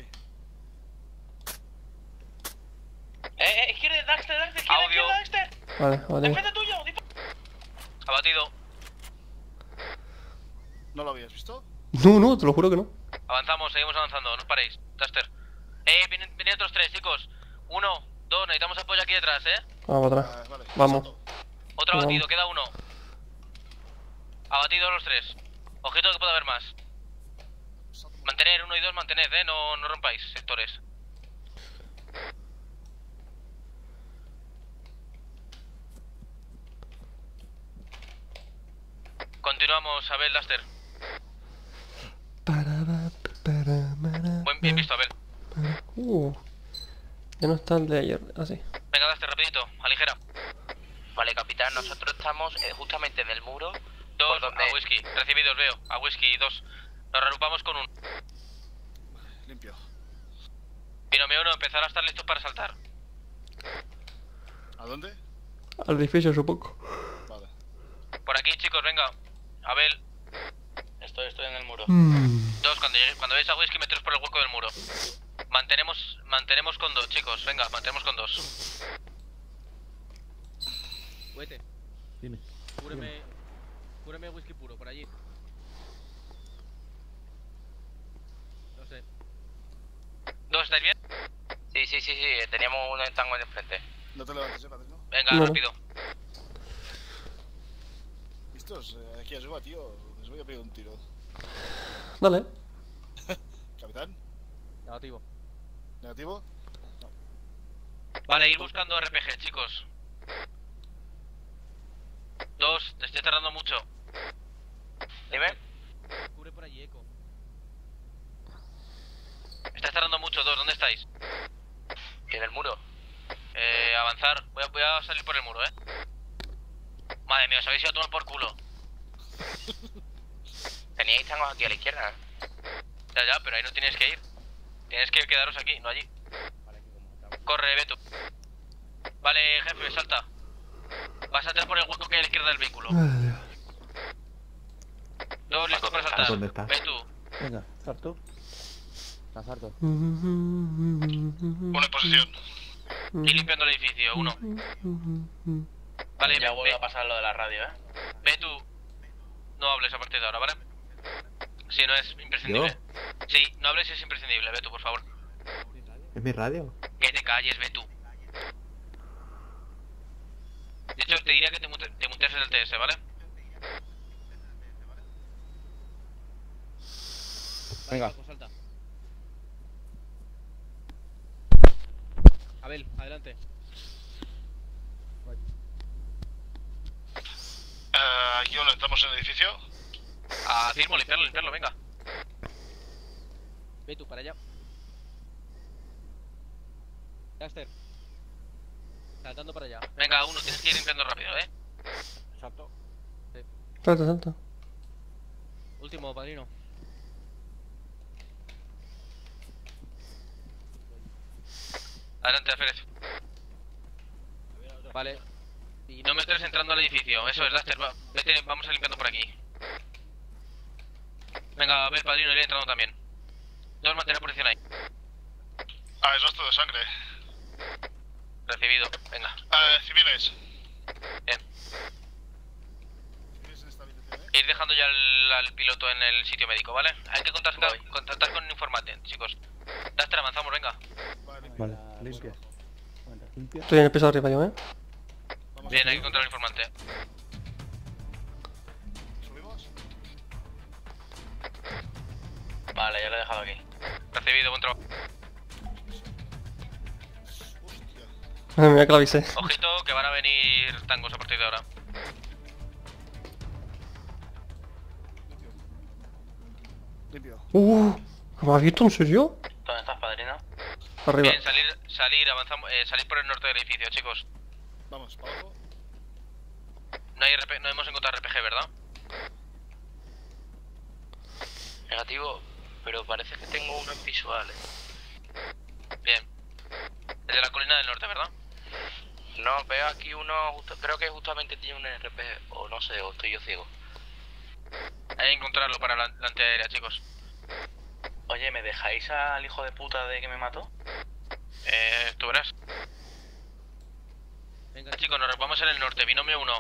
Izquierda, Daxter, Audio. Daxter. Vale. Enfrente tuyo, Abatido. ¿No lo habías visto? No, te lo juro que no. Avanzamos, seguimos avanzando, no os paréis. Duster. Vienen otros 3, chicos. 1, 2, necesitamos apoyo aquí detrás, Vamos atrás. Vale, Vamos. salto. Otro abatido, queda 1. Abatido los 3. Ojito que puede haber más. Mantener 1 y 2, mantened, no rompáis sectores. Continuamos, Abel, Duster. Bien visto, Abel. Ya no está el de ayer, así. Venga, daste rapidito, aligera. Vale, capitán, nosotros estamos justamente en el muro. Dos, ¿Por dónde? a whisky. Recibidos, veo. A whisky, dos. Nos reagrupamos con un. Limpio. Binomio 1, empezar a estar listos para saltar. ¿A dónde? Al edificio, supongo. Vale. Por aquí, chicos, venga. Abel. Estoy en el muro. Dos, cuando veáis a whisky, meteros por el hueco del muro. Mantenemos con dos, chicos. Venga, mantenemos con dos. Huete, Dime. cúreme whisky puro, por allí. No sé. Dos, ¿estáis bien? Sí, teníamos un tango en el frente. No te levantes, padrino. Venga, No. rápido. ¿Listos? Aquí arriba, tío. Les voy a pegar un tiro. Dale. ¿Capitán? Negativo. ¿Negativo? Vale, ir buscando RPG, chicos. Dos, te estoy tardando mucho. Dime. Cubre por allí, Eco. Estás tardando mucho, dos, ¿dónde estáis? En el muro. Avanzar. Voy a salir por el muro, Madre mía, os habéis ido a tomar por culo. Teníais tangos aquí a la izquierda, Ya, pero ahí no tienes que ir. Tienes que quedaros aquí, no allí. Corre, Beto. Vale, jefe, salta. Pásate por el hueco que hay a la izquierda del vehículo. Todos listos para saltar. ¿Dónde estás? Ves tú. Venga, salto. Lazardo. Uno en posición. Y limpiando el edificio, uno. Vale, Ya vuelvo a pasar lo de la radio, ve tú. No hables a partir de ahora, ¿vale? Si no es imprescindible. Sí, no hables si es imprescindible, ve tú, por favor. ¿Es mi radio? Que te calles, ve tú. De hecho, te diría que te mutees el TS, ¿vale? Venga. Pues salta. Abel, adelante. Aquí uno, entramos en el edificio. A Firmo, limpiarlo, venga. Ve tú, para allá. Caster. Saltando para allá. Venga, uno, tienes que ir limpiando rápido, Salto. Salta. Último, padrino. Adelante, Férez. Vale. Y no me estés entrando al edificio, eso es, Laster, vete, vamos a ir limpiando por aquí. Venga, a ver, padrino, iré entrando también. Dos, mantener posición ahí. Ah, es rastro de sangre. Recibido, venga. Civiles. Bien. Civiles en esta habitación, Ir dejando ya al piloto en el sitio médico, ¿vale? Hay que contactar con un informante, chicos. Laster, avanzamos, venga. Vale, limpia. Limpia. Estoy en el piso de arriba yo, Bien, hay que encontrar al informante. ¿Subimos? Vale, ya lo he dejado aquí. Recibido, buen trabajo. Hostia. Mira que la avisé. Ojito, que van a venir tangos a partir de ahora. Limpio. ¿Me has visto en serio? ¿Dónde estás, padrino? Arriba. Bien, salir, avanzamos, salir por el norte del edificio, chicos. Vamos, para abajo. No hemos encontrado RPG, ¿verdad? Negativo, pero parece que tengo uno en visual, Bien. El de la colina del norte, ¿verdad? No, veo aquí uno, creo que justamente tiene un RP, o no sé, o estoy yo ciego. Hay que encontrarlo para la antiaérea, chicos. Oye, ¿me dejáis al hijo de puta de que me mató? Tú verás. Venga, Chicos, nos vamos en el norte, binomio 1.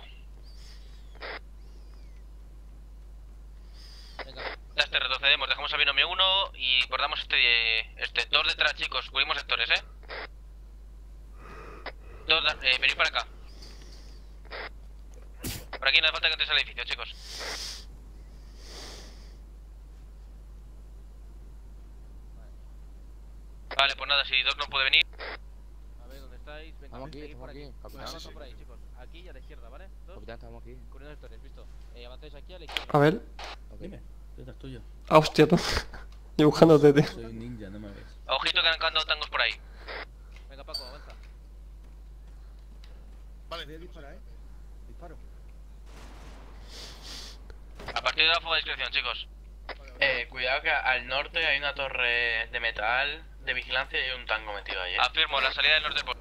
venga. Laster, retrocedemos, dejamos a binomio 1 y bordamos este. Dos detrás, chicos, cubrimos sectores, Venid para acá. Por aquí no hace falta que entres al edificio, chicos. Vale, pues nada, si Doc no puede venir. A ver, ¿dónde estáis? Venga, Estamos aquí, seguid por estamos aquí, capitán. Avanza por ahí, chicos. Aquí y a la izquierda, ¿vale? Dos. Capitán, estamos aquí. Cubriendo sectores, visto. Avanzáis aquí a la izquierda. A ver. Ok. Dime, detrás tuyo. Ah, hostia, tú. Yo buscándote, tío. Soy un ninja, no me ves. Ojito que han cantado tangos por ahí. Venga, Paco. Vale. Voy a disparar, Disparo. A partir de la fuga de discreción, chicos. Cuidado que al norte hay una torre de metal de vigilancia y hay un tango metido ahí, Afirmo, la salida del norte por...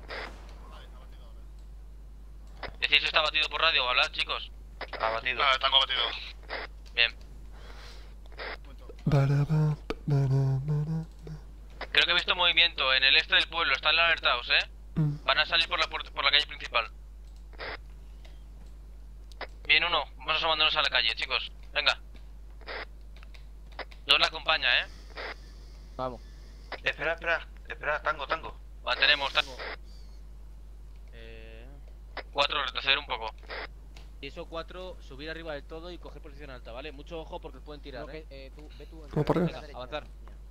Decís si está batido por radio, ¿verdad, chicos? Abatido. Nada, tango abatido. Bien. Creo que he visto movimiento en el este del pueblo, están alertados, Van a salir por la calle principal. Bien, uno, vamos asomándonos a la calle, chicos. Venga. Dos la acompaña, Vamos. Espera, tango. Mantenemos, tango. 4, retroceder un poco. Y eso 4, subir arriba del todo y coger posición alta, ¿vale? Mucho ojo porque os pueden tirar, Tú, ve tú. Vamos para arriba. Venga, avanzar.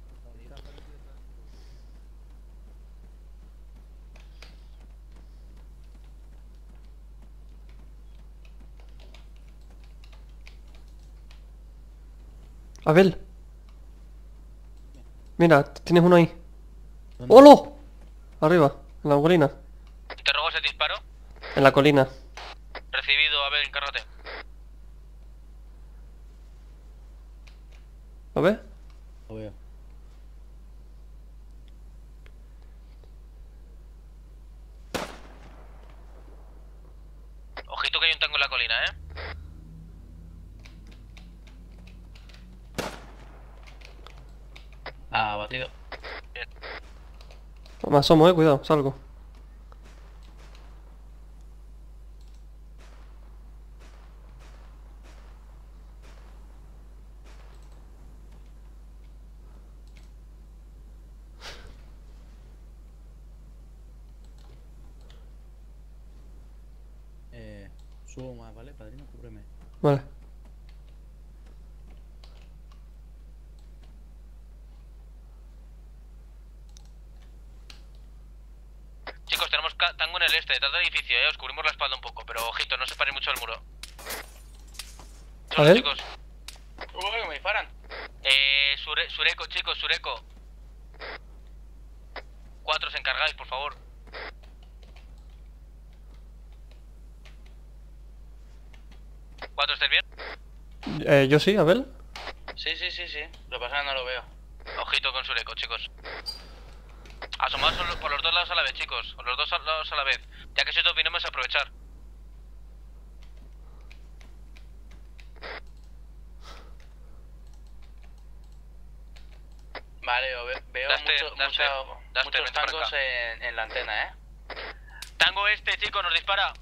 Abel. Mira, tienes uno ahí. ¡Holo! Arriba, en la colina. Interrogo ese disparo. En la colina. Recibido, a ver, encárgate. ¿Lo ves? Lo veo. Ojito que hay un tango en la colina, Abatido. Bien. Me asomo, cuidado, salgo. Subo más, ¿vale? Padrino, cúbreme. Vale. Chicos, tenemos tango en el este, detrás del edificio, os cubrimos la espalda un poco, pero ojito, no se pare mucho el muro. A ver. Chicos. Que me disparan. Sureco, chicos, Sureco. 4, se encargáis, por favor. ¿4, estáis bien? Yo sí, Abel. Sí. Lo que pasa es que no lo veo. Ojito con Sureco, chicos. Asomaos por los dos lados a la vez, chicos. Por los dos lados a la vez. Ya que sois dos binomios, aprovechar. Vale, veo muchos vente para tangos acá. en la antena, Tango este, chicos, nos dispara.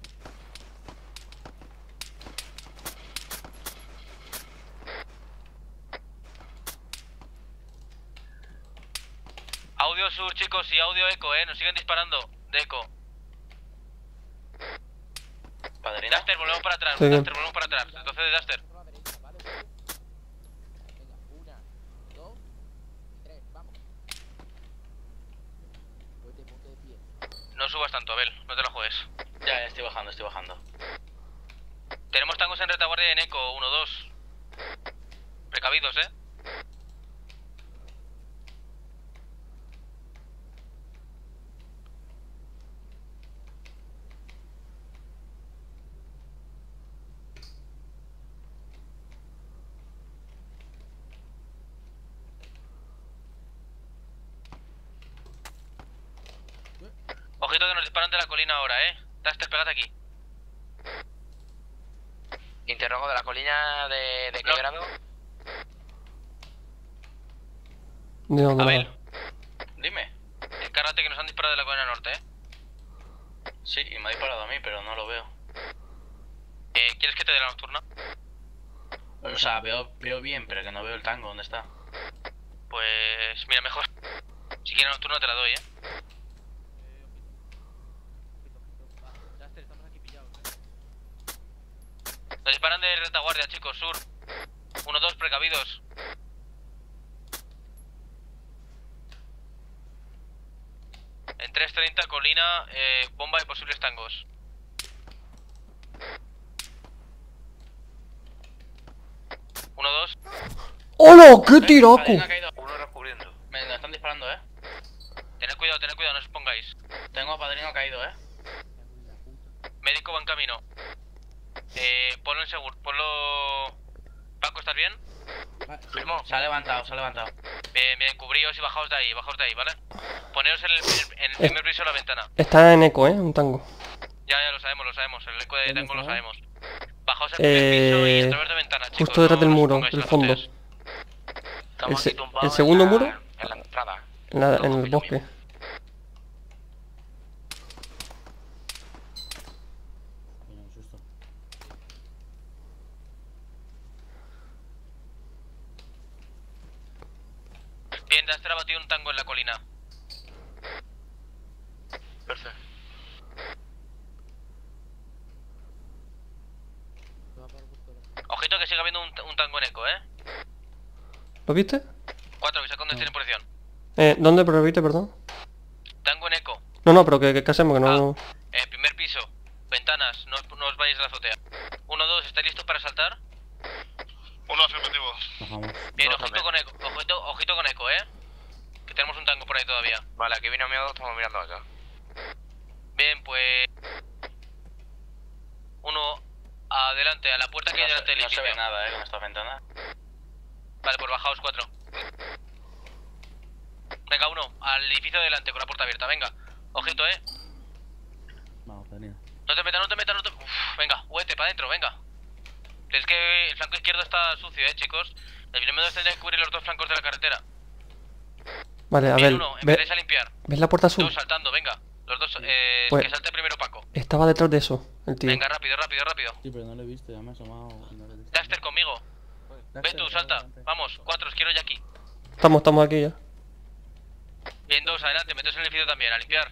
Audio sur, chicos, y audio eco, nos siguen disparando. De eco. Padrino. Duster, volvemos para atrás. Sí, bien. Duster, volvemos para atrás. Entonces, Duster. Venga, 1, 2, 3, vamos. Ponte de pie. No subas tanto, Abel, no te lo juegues. Ya, estoy bajando. Tenemos tangos en retaguardia y en eco, 1, 2. Precavidos, Ojito que nos disparan de la colina ahora, Duster, pégate aquí. Interrogo de la colina de qué No. grado. ¿De dónde Abel, va? Dime. encárgate que nos han disparado de la colina norte, Sí, y me ha disparado a mí, pero no lo veo. ¿Quieres que te dé la nocturna? O sea, veo bien, pero que no veo el tango. ¿Dónde está? Pues mira, mejor. Si quieres nocturna te la doy, Duster, estamos aquí pillados, Nos disparan de retaguardia, chicos, sur. 1, 2, precavidos. En 3:30, colina, bomba de posibles tangos. Uno, 2. ¡Hola! ¡Qué tiraco! Padrino ha caído. Uno recubriendo. Me están disparando, Tened cuidado, no os pongáis. Tengo a Padrino caído, Médico va en camino. Ponlo en seguro. Ponlo... Paco, ¿estás bien? Se ha levantado, se ha levantado. Bien, bien, cubríos y bajaos de ahí, ¿vale? Poneros en el primer piso de la ventana. Está en eco, un tango. Ya, lo sabemos. El eco de tango lo sabemos. Bajaos al primer piso y a través de ventana, chicos. Justo detrás del no os muro, pongáis del en las fondo. azoteas. ¿El segundo muro? En la entrada. En el bosque. Mira, un susto. Bien, Duster ha batido un tango en la colina. Perfecto. Ojito que siga habiendo un tango en eco, ¿Lo viste? 4, avisa cuando estéis en posición. ¿Dónde? Pero viste, perdón. Tango en eco. No, pero ¿qué hacemos? Que no... Primer piso. Ventanas, no os vayáis de la azotea. 1, 2, ¿estáis listos para saltar? 1 afirmativo. Bajamos. Bien, ojito con eco, ojito con eco, que tenemos un tango por ahí todavía. Vale, aquí viene miedo, estamos mirando acá. Bien, pues... 1, adelante, a la puerta que hay delante del No se edificio. ve nada, con esta ventana. Vale, pues bajaos 4. Venga, 1, al edificio de delante con la puerta abierta, venga. Ojito, Vamos, Daniel. No te metas, Uf, venga, huete para adentro, venga. Es que el flanco izquierdo está sucio, chicos. El primero tendría que cubrir los 2 flancos de la carretera. Vale, a Bien, ver. 1, empezáis a limpiar. ¿Ves la puerta azul? 2 saltando, venga. Los 2, Pues- que salte primero Paco. Estaba detrás de eso, el tío. Venga, rápido. Sí, pero no lo he visto, ya me he asomado. y no lo he visto. Daxter conmigo. Ves tú, salta. Vamos, 4, os quiero ya aquí. Estamos aquí ya. Bien, 2, adelante, meteos en el edificio también, a limpiar.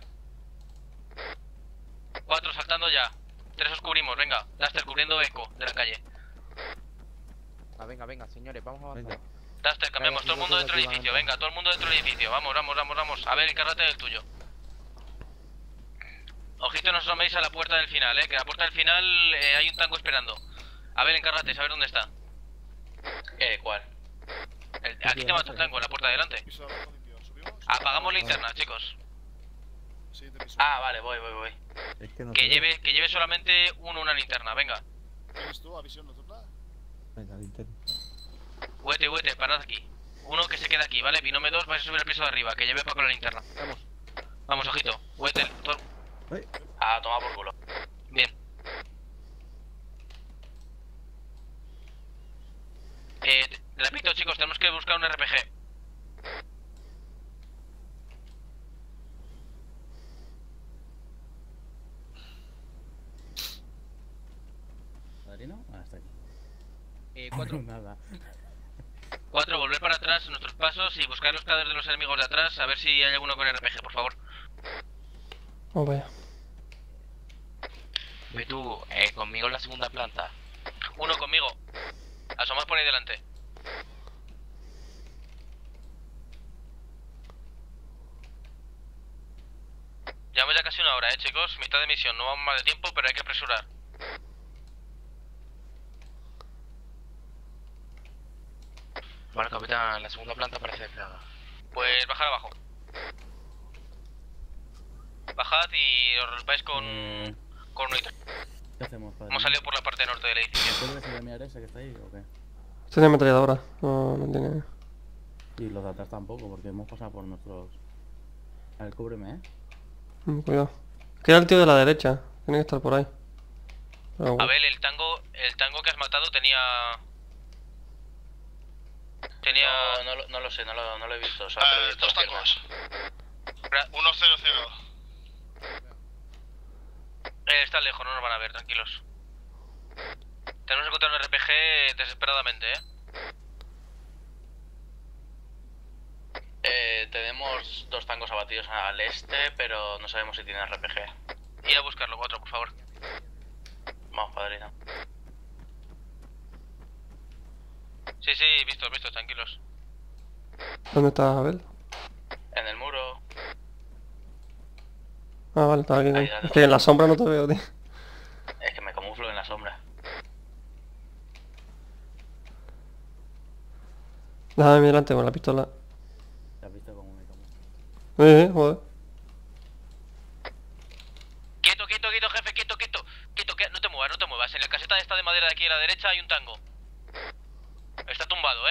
4, saltando ya. 3 os cubrimos, venga. Daxter cubriendo eco de la calle. Venga, señores, vamos a avanzar. Daxter, cambiamos, todo el mundo dentro del edificio, venga, todo el mundo dentro del edificio. Vamos. A ver, encárgate del tuyo. Ojito, no os asoméis a la puerta del final, que a la puerta del final hay un tango esperando. A ver, encárgate, saber dónde está. ¿Cuál? Aquí te mata un tango, en la puerta de delante. Piso de abajo limpio. ¿Subimos? Apagamos linterna, chicos. Siguiente piso. Ah, vale, voy. Es que no Que se ve. lleve solamente una linterna, venga. ¿Tienes tú a visión nocturna? Venga, linterna. Huete, parad aquí. 1 que se queda aquí, ¿vale? Binome 2, vais a subir al piso de arriba, que lleve Paco la linterna. Vamos, ojito. Huete, Ah, toma por culo. bien. Repito, chicos, tenemos que buscar un RPG. ¿Padrino? Ah, está aquí. 4. Nada. 4, volver para atrás en nuestros pasos y buscar los cadáveres de los enemigos de atrás, a ver si hay alguno con RPG, por favor. Vamos para allá. Ve tú, conmigo en la segunda planta. 1 conmigo. Asomad por ahí delante. Llevamos ya casi una hora, chicos. Mitad de misión, no vamos mal de tiempo, pero hay que apresurar. Bueno, capitán, la segunda planta parece desplegada. Pues bajad abajo. Bajad y os vais con nitro. ¿Qué hacemos, padrino? Hemos salido por la parte norte del edificio. ¿Puedes ir a mirar ese que está ahí o qué? Tiene ametralladora. No tiene... Y los de atrás tampoco, porque hemos pasado por nuestros... A ver, cúbreme, Cuidado. Queda el tío de la derecha. Tiene que estar por ahí. Pero bueno. A ver, el tango que has matado tenía... No lo sé, no lo he visto. Solo he visto 2 las piernas. tangos. 1-0-0. Está lejos, no nos van a ver, tranquilos. Tenemos que encontrar un RPG desesperadamente, Tenemos 2 tangos abatidos al este, pero no sabemos si tienen RPG. Ir a buscarlo, 4, por favor. Vamos, padrino. Sí, vistos, tranquilos. ¿Dónde está Abel? En el muro. Ah, vale, está aquí. Ahí, Es que en la sombra no te veo, tío. Es que me camuflo en la sombra. Déjame mi delante con la pistola. ¿Te has visto cómo me como? Joder. Quieto, jefe, quieto. muevas. En la caseta esta de madera de aquí a la derecha hay un tango. Está tumbado,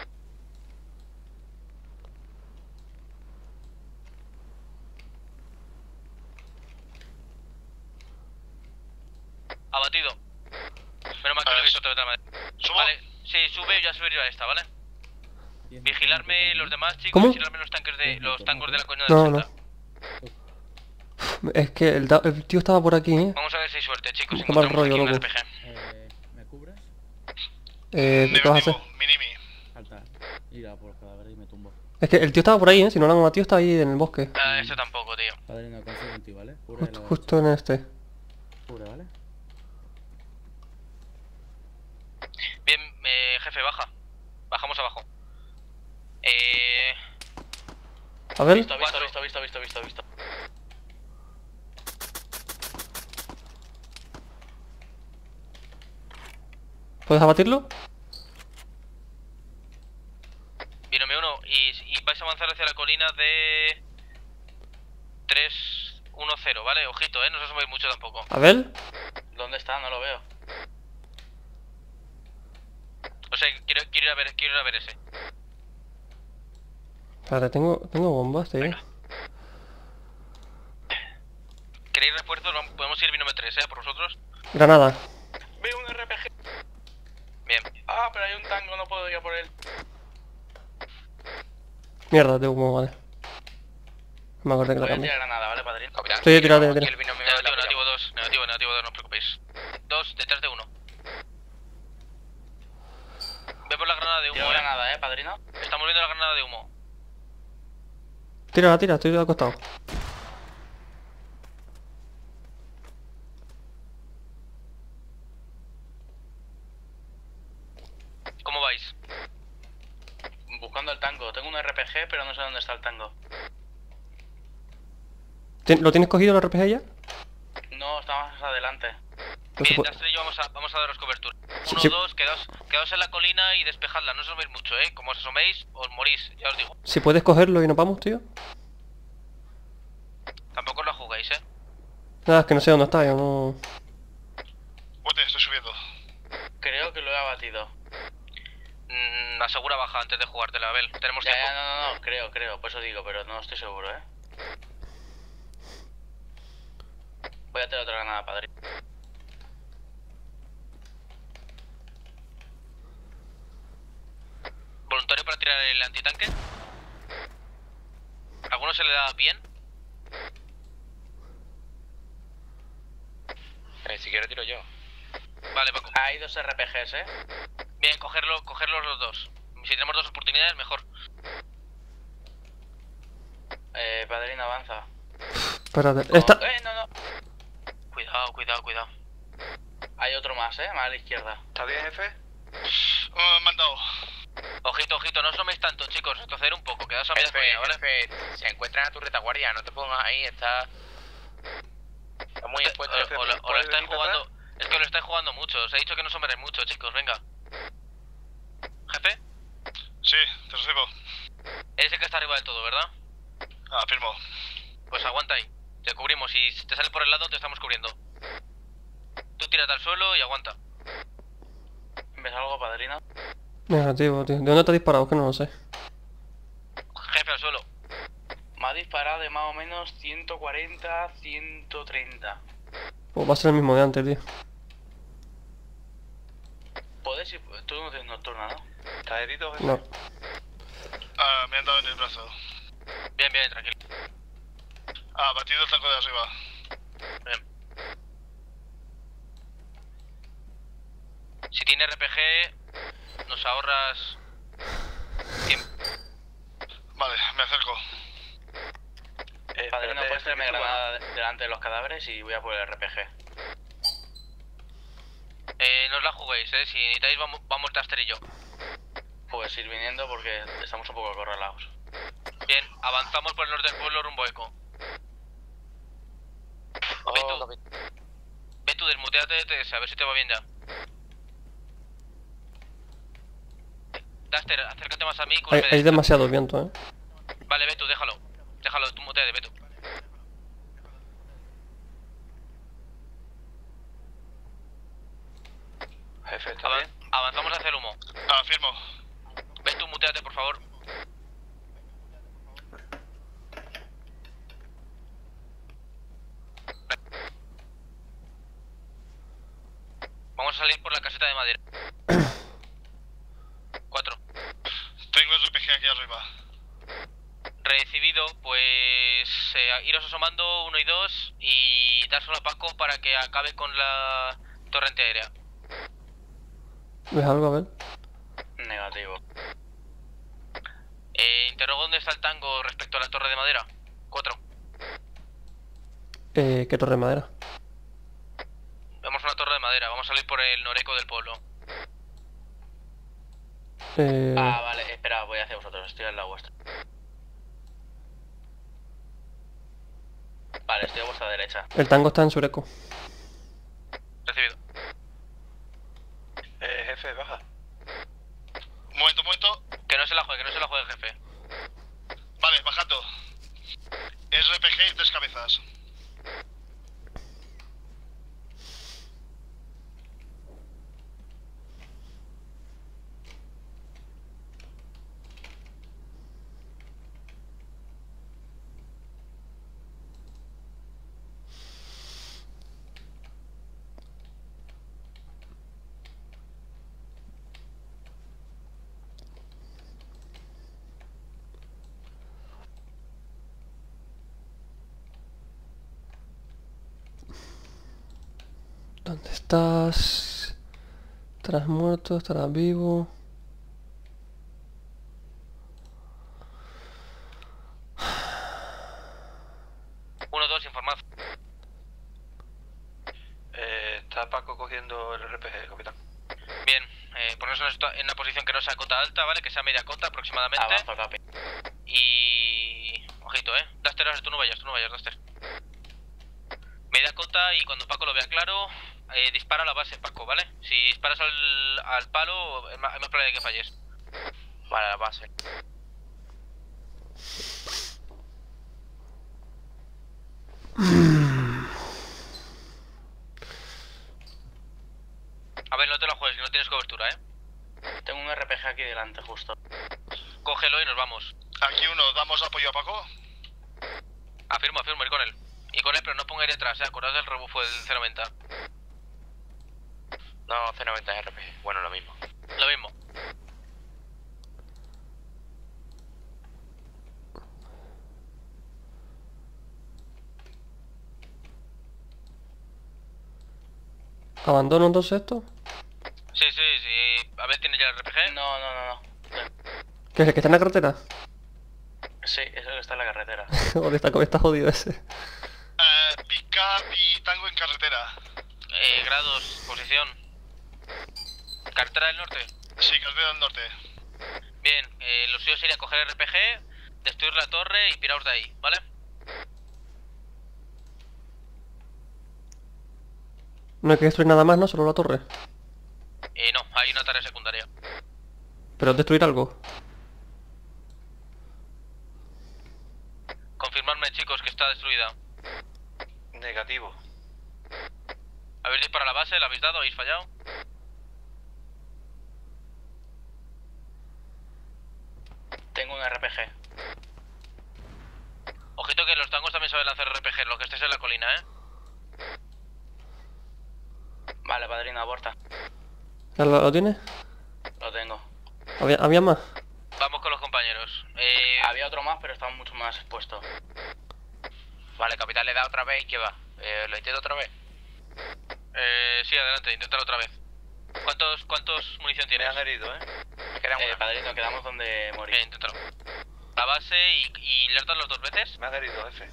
Abatido. Menos mal que lo he visto otra vez de la madera. ¿Subo? Vale, sí, sube y ya subiré a esta, ¿vale? Vigilarme los demás, chicos, ¿Cómo? vigilarme los tanques de los tangos de la colina No, del no. 80. Es que el tío estaba por aquí, Vamos a ver si hay suerte, chicos. Qué mal Encontramos rollo, aquí un loco. RPG. ¿Me cubres? ¿Qué vas a hacer? Negativo, Minimi. Salta. Ir a por el cadáver y me tumbo. Es que el tío estaba por ahí, si no lo han matado está ahí en el bosque. Este tampoco, tío. Padrino, confío en ti, ¿vale? Cubre la Justo en este. Cubre, ¿vale? Bien, jefe, baja. Bajamos abajo. A ver. Visto. ¿Puedes abatirlo? Binome 1, y vais a avanzar hacia la colina de 310, ¿vale? Ojito, no os asoméis mucho tampoco. A ver. ¿Dónde está? No lo veo. O sea, quiero ir a ver ese. Espérate, tengo bombas, tío. ¿Queréis refuerzos? Podemos ir Binome 3, por vosotros. Granada. Veo un RPG. Bien. Ah, pero hay un tango, no puedo ir a por él. Mierda, de humo, vale. Me acordé que la Voy a cambié. tirar granada, ¿vale, padrino? Estoy tirando, Negativo 2, negativo 2, no os preocupéis. 2, detrás de 1. Ve por la granada de humo, Tiro granada, padrino. Estamos viendo la granada de humo. Tira, estoy acostado. ¿Cómo vais? Buscando el tango. Tengo un RPG, pero no sé dónde está el tango. ¿Lo tienes cogido el RPG ya? No, está más adelante. No se Bien, puede- Dastre y yo vamos a daros cobertura. Sí, 1, sí. 2, quedaos en la colina y despejadla. No os asoméis mucho, Como os asoméis, os morís, ya os digo. Si puedes cogerlo y nos vamos, tío. Tampoco os la juguéis, Nada, es que no sé dónde está, yo no... Bote, estoy subiendo. Creo que lo he abatido. Asegura baja antes de jugártela, Abel. Tenemos Ya, tiempo. no, creo, por eso digo, pero no estoy seguro, Voy a tirar otra granada, padrino. ¿Voluntario para tirar el antitanque? ¿Alguno se le da bien? Si quiero tiro yo. Vale, Paco. Hay 2 RPGs, Bien, cogerlos los dos. Si tenemos 2 oportunidades, mejor. Padrino, avanza. Espérate, esta... No. Cuidado. Hay otro más, más a la izquierda. ¿Está bien, jefe? Me han dado. Ojito, no os améis tanto, chicos. Retroceder un poco, quedaos a media colina, ¿vale? Jefe, se encuentra en la tu retaguardia, no te pongas ahí, está muy expuesto. O lo estáis jugando. Es que lo estáis jugando mucho. Os he dicho que no os améis mucho, chicos, venga. ¿Jefe? Sí, te recibo. Eres el que está arriba del todo, ¿verdad? Afirmo. Pues aguanta ahí. Te cubrimos. Si te sales por el lado, te estamos cubriendo. Tú tírate al suelo y aguanta. ¿Ves algo, padrino? Negativo, tío. ¿De dónde te has disparado? Que no lo sé. Jefe, al suelo. Me ha disparado de más o menos 140, 130. Pues va a ser el mismo de antes, tío. ¿Puedes ir? Tú no tienes nocturna, ¿no? ¿Estás herido, jefe? No. Me han dado en el brazo. Bien, tranquilo. Batido el tanco de arriba. Bien. Si tiene RPG, nos ahorras tiempo. Vale, me acerco. Padrino, puedes traerme granada delante de los cadáveres y voy a por el RPG. No os la juguéis, si necesitáis vamos Duster y yo. Pues ir viniendo porque estamos un poco acorralados. Bien, avanzamos por el norte del pueblo rumbo Eco. Ve tú, desmuteate de TS, a ver si te va bien ya. Duster, acércate más a mí. Hay demasiado viento, Vale, ve tú, déjalo, tú muteate, ve tú. Avanzamos hacia el humo. Firmo. Ven tú, muteate, por favor. Vamos a salir por la caseta de madera. 4. Tengo el RPG aquí arriba. Recibido, pues iros asomando 1 y 2 y dárselo a Paco para que acabe con la torre antiaérea. ¿Ves algo, a ver? Negativo. Interrogo dónde está el tango respecto a la torre de madera. 4. ¿Qué torre de madera? Vemos una torre de madera, vamos a salir por el noreco del pueblo. Vale, espera, voy hacia vosotros, estoy al lado vuestro. Vale, estoy a vuestra derecha. El tango está en Sureco. Recibido. Jefe, baja. Un momento. Que no se la juegue, jefe. Vale, bajando. Es RPG y 3 cabezas. ¿Dónde estás? ¿Estarás muerto? ¿Estarás vivo? Uno, 2, informad. Está Paco cogiendo el RPG, capitán. Bien, ponernos en una posición que no sea cota alta, ¿vale? Que sea media cota aproximadamente. Avanza, capi. Y... ojito, Duster, tú no vayas, Duster. Media cota y cuando Paco lo vea claro, dispara a la base, Paco, ¿vale? Si disparas al palo, es más probable que falles. Vale, la base. A ver, no te la juegues, que no tienes cobertura, Tengo un RPG aquí delante, justo. Cógelo y nos vamos. Aquí uno, ¿damos apoyo a Paco? Afirmo, ir con él. Y con él, pero no ponga ir detrás, acordaos del rebufo del C90. No, C90 es RPG. Bueno, lo mismo. Lo mismo. ¿Abandono entonces esto? Sí. A ver, ¿tiene ya el RPG? No. ¿Qué es el que está en la carretera? Sí, es el que está en la carretera. Joder, está jodido ese. Pick up y tango en carretera. Grados, posición. ¿Carretera del norte? Sí, carretera del norte. Bien, lo suyo sería coger el RPG, destruir la torre y piraos de ahí, ¿vale? No hay que destruir nada más, ¿no? Solo la torre. No, hay una tarea secundaria. ¿Pero es destruir algo? Confirmadme, chicos, que está destruida. Negativo. ¿Habéis disparado a la base? ¿La habéis dado? ¿Habéis fallado? Tengo un RPG. Ojito que los tangos también saben lanzar RPG, los que estéis en la colina, Vale, padrino, aborta. ¿Ya lo tienes? Lo tengo. ¿Había más? Vamos con los compañeros. Había otro más, pero estaba mucho más expuesto. Vale, capitán, le da otra vez y ¿qué va? ¿Lo intento otra vez? Sí, adelante, inténtalo otra vez. ¿Cuántos munición tienes? Me han herido, Me queda una. Padrino, quedamos donde morí. Bien, inténtalo. La base y le has dado las 2 veces. Me han herido, jefe.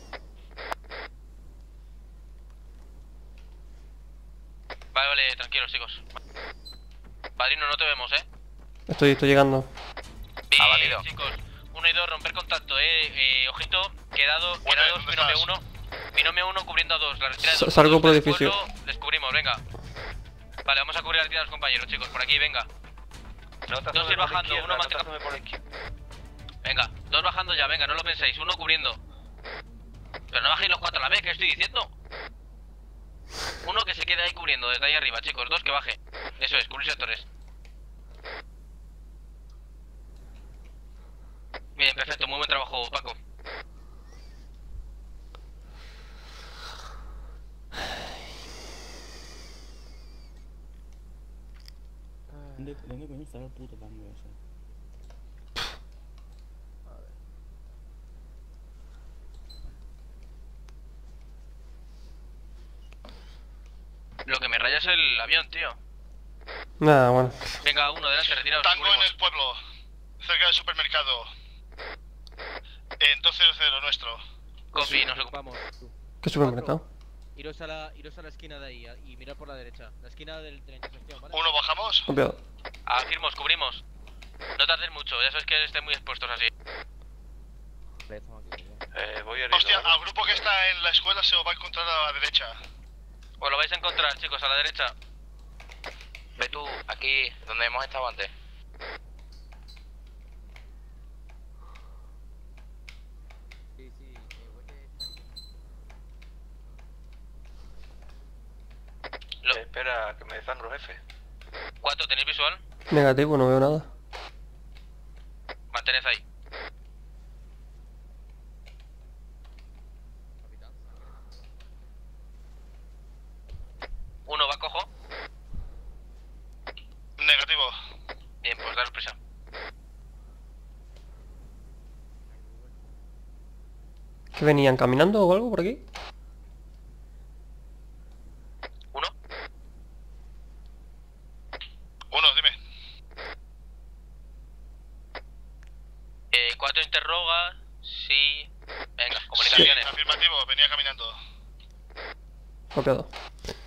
Vale, tranquilos, chicos. Padrino, no te vemos, Estoy llegando. Bien, chicos. 1 y 2, romper contacto, ojito, quedados, binomio 1. Binomio 1 cubriendo a 2. La retirada de 2. Salgo por el edificio. Descubrimos, venga. Vale, vamos a cubrir la retirada de los compañeros, chicos, por aquí, venga. 2 ir bajando, 1 manteniendo. Venga, 2 bajando ya, venga, no lo penséis, 1 cubriendo. Pero no bajéis los 4 a la vez, ¿qué estoy diciendo? 1 que se quede ahí cubriendo desde ahí arriba, chicos, 2 que baje. Eso es, cubrir sectores. Bien, perfecto, muy buen trabajo, Paco. ¿Dónde coño está el puto tango ese? Lo que me raya es el avión, tío. Nada, bueno. Venga, uno, delante, retiraos. Tango en el pueblo, cerca del supermercado. En 200 nuestro. Copy, nos Vamos. ¿Qué supermercado? Iros a la esquina de ahí y mirad por la derecha. La esquina de la intersección, ¿vale? Uno, bajamos. Copiado. Afirmos, cubrimos. No tardéis mucho, ya sabéis que estáis muy expuestos así. Voy herido. Hostia, al grupo que está en la escuela se os va a encontrar a la derecha. Os lo vais a encontrar, chicos, a la derecha. Ve tú, aquí, donde hemos estado antes. Espera, que me desangro, jefe. 4, ¿tenéis visual? Negativo, no veo nada. Mantened ahí. Uno, va cojo. Negativo. Bien, pues daros prisa. ¿Que venían caminando o algo por aquí? Uno. Uno, dime. 4 interroga. Sí. Venga, Sí, comunicaciones. afirmativo, venía caminando. Copiado.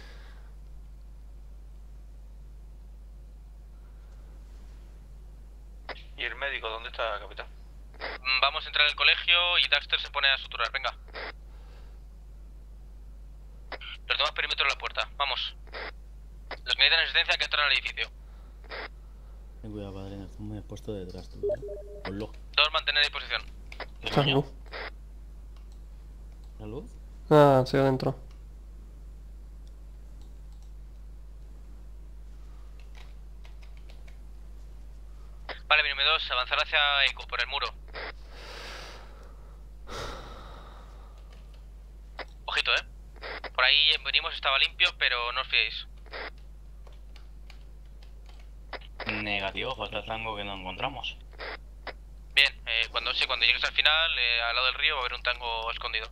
¿Y el médico dónde está, capitán? Vamos a entrar al colegio y Daxter se pone a suturar, venga. Los demás perímetros de la puerta, vamos. Los que necesitan asistencia hay que entrar al edificio. Ten cuidado, padre, estás muy expuesto detrás tú. Ponlo. Todos mantener disposición. Está luz. ¿La luz? Ah, sigue adentro. Vale, binomio 2, avanzar hacia Eco, por el muro. Ojito, por ahí venimos, estaba limpio, pero no os fiéis. Negativo, falta tango que no encontramos. Bien, cuando llegues al final, al lado del río va a haber un tango escondido.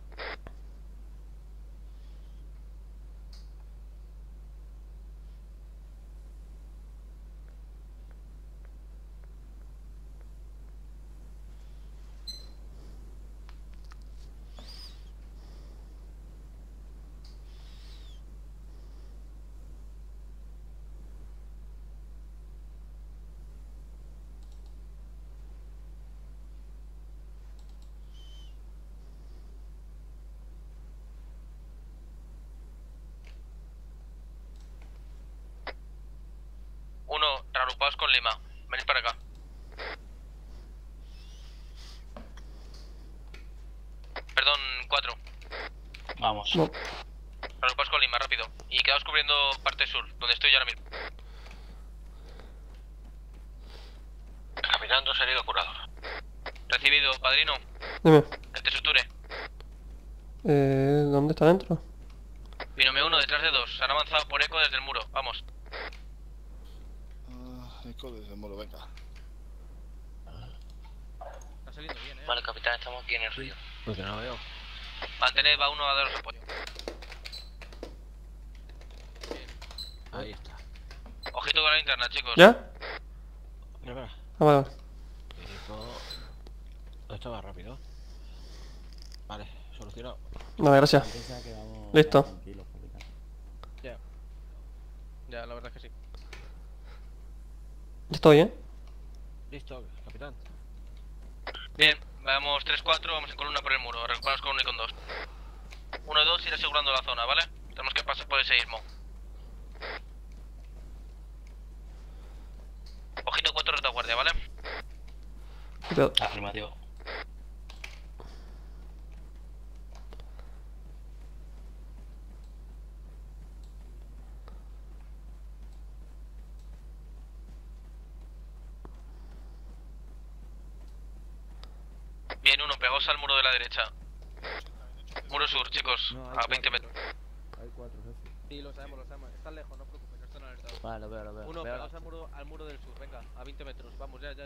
Uno, reagrupaos con Lima. Venid para acá. Perdón, 4. Vamos. No. Reagrupaos con Lima, rápido. Y quedaos cubriendo parte sur, donde estoy yo ahora mismo. Capitán, 2 heridos curados. Recibido, padrino. Dime. Que te suture. ¿Dónde está dentro? Binomio 1 detrás de 2. Han avanzado por Eco desde el muro. Vamos. Eco desde el muro, venga. Está saliendo bien, Vale, capitán, estamos aquí en el río. Porque no veo. Mantened, va uno a daros apoyo. Ahí está. Ojito con la linterna, chicos. ¿Ya? Mira, mira. Ah, vale, vale. Esto va rápido. Vale, solucionado. Vale, gracias. Piensa que vamos Listo. tranquilos, capitán. Ya, la verdad es que sí. Ya estoy, ¿eh? Listo, capitán. Bien, vamos 3-4, vamos en columna por el muro. Recuperamos con 1 y con 2. 1 y 2, ir asegurando la zona, ¿vale? Tenemos que pasar por el seísmo. Ojito 4 retaguardia, ¿vale? Copiado. Afirmativo. Bien, uno, pegaos al muro de la derecha. Muro sur, chicos, a 20 metros. Hay 4, jefe. Sí, lo sabemos, están lejos, no os preocupéis, no están alertados. Vale, lo veo. Uno, pegaos al muro del sur, venga, a 20 metros, vamos, ya.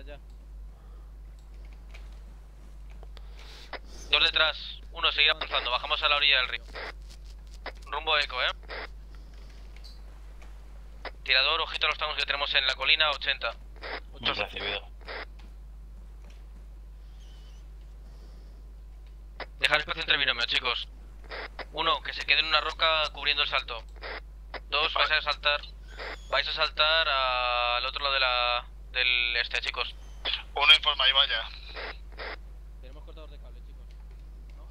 Dos detrás, uno, sigue avanzando, bajamos a la orilla del río. Rumbo eco, Tirador, ojito a los tangos que tenemos en la colina, 80. Muy recibido. Dejar espacio entre binomios, chicos. Uno, que se quede en una roca cubriendo el salto. Dos, vais a saltar al otro lado del este, chicos. Uno informa y vaya. Tenemos cortador de cable, chicos. ¿No?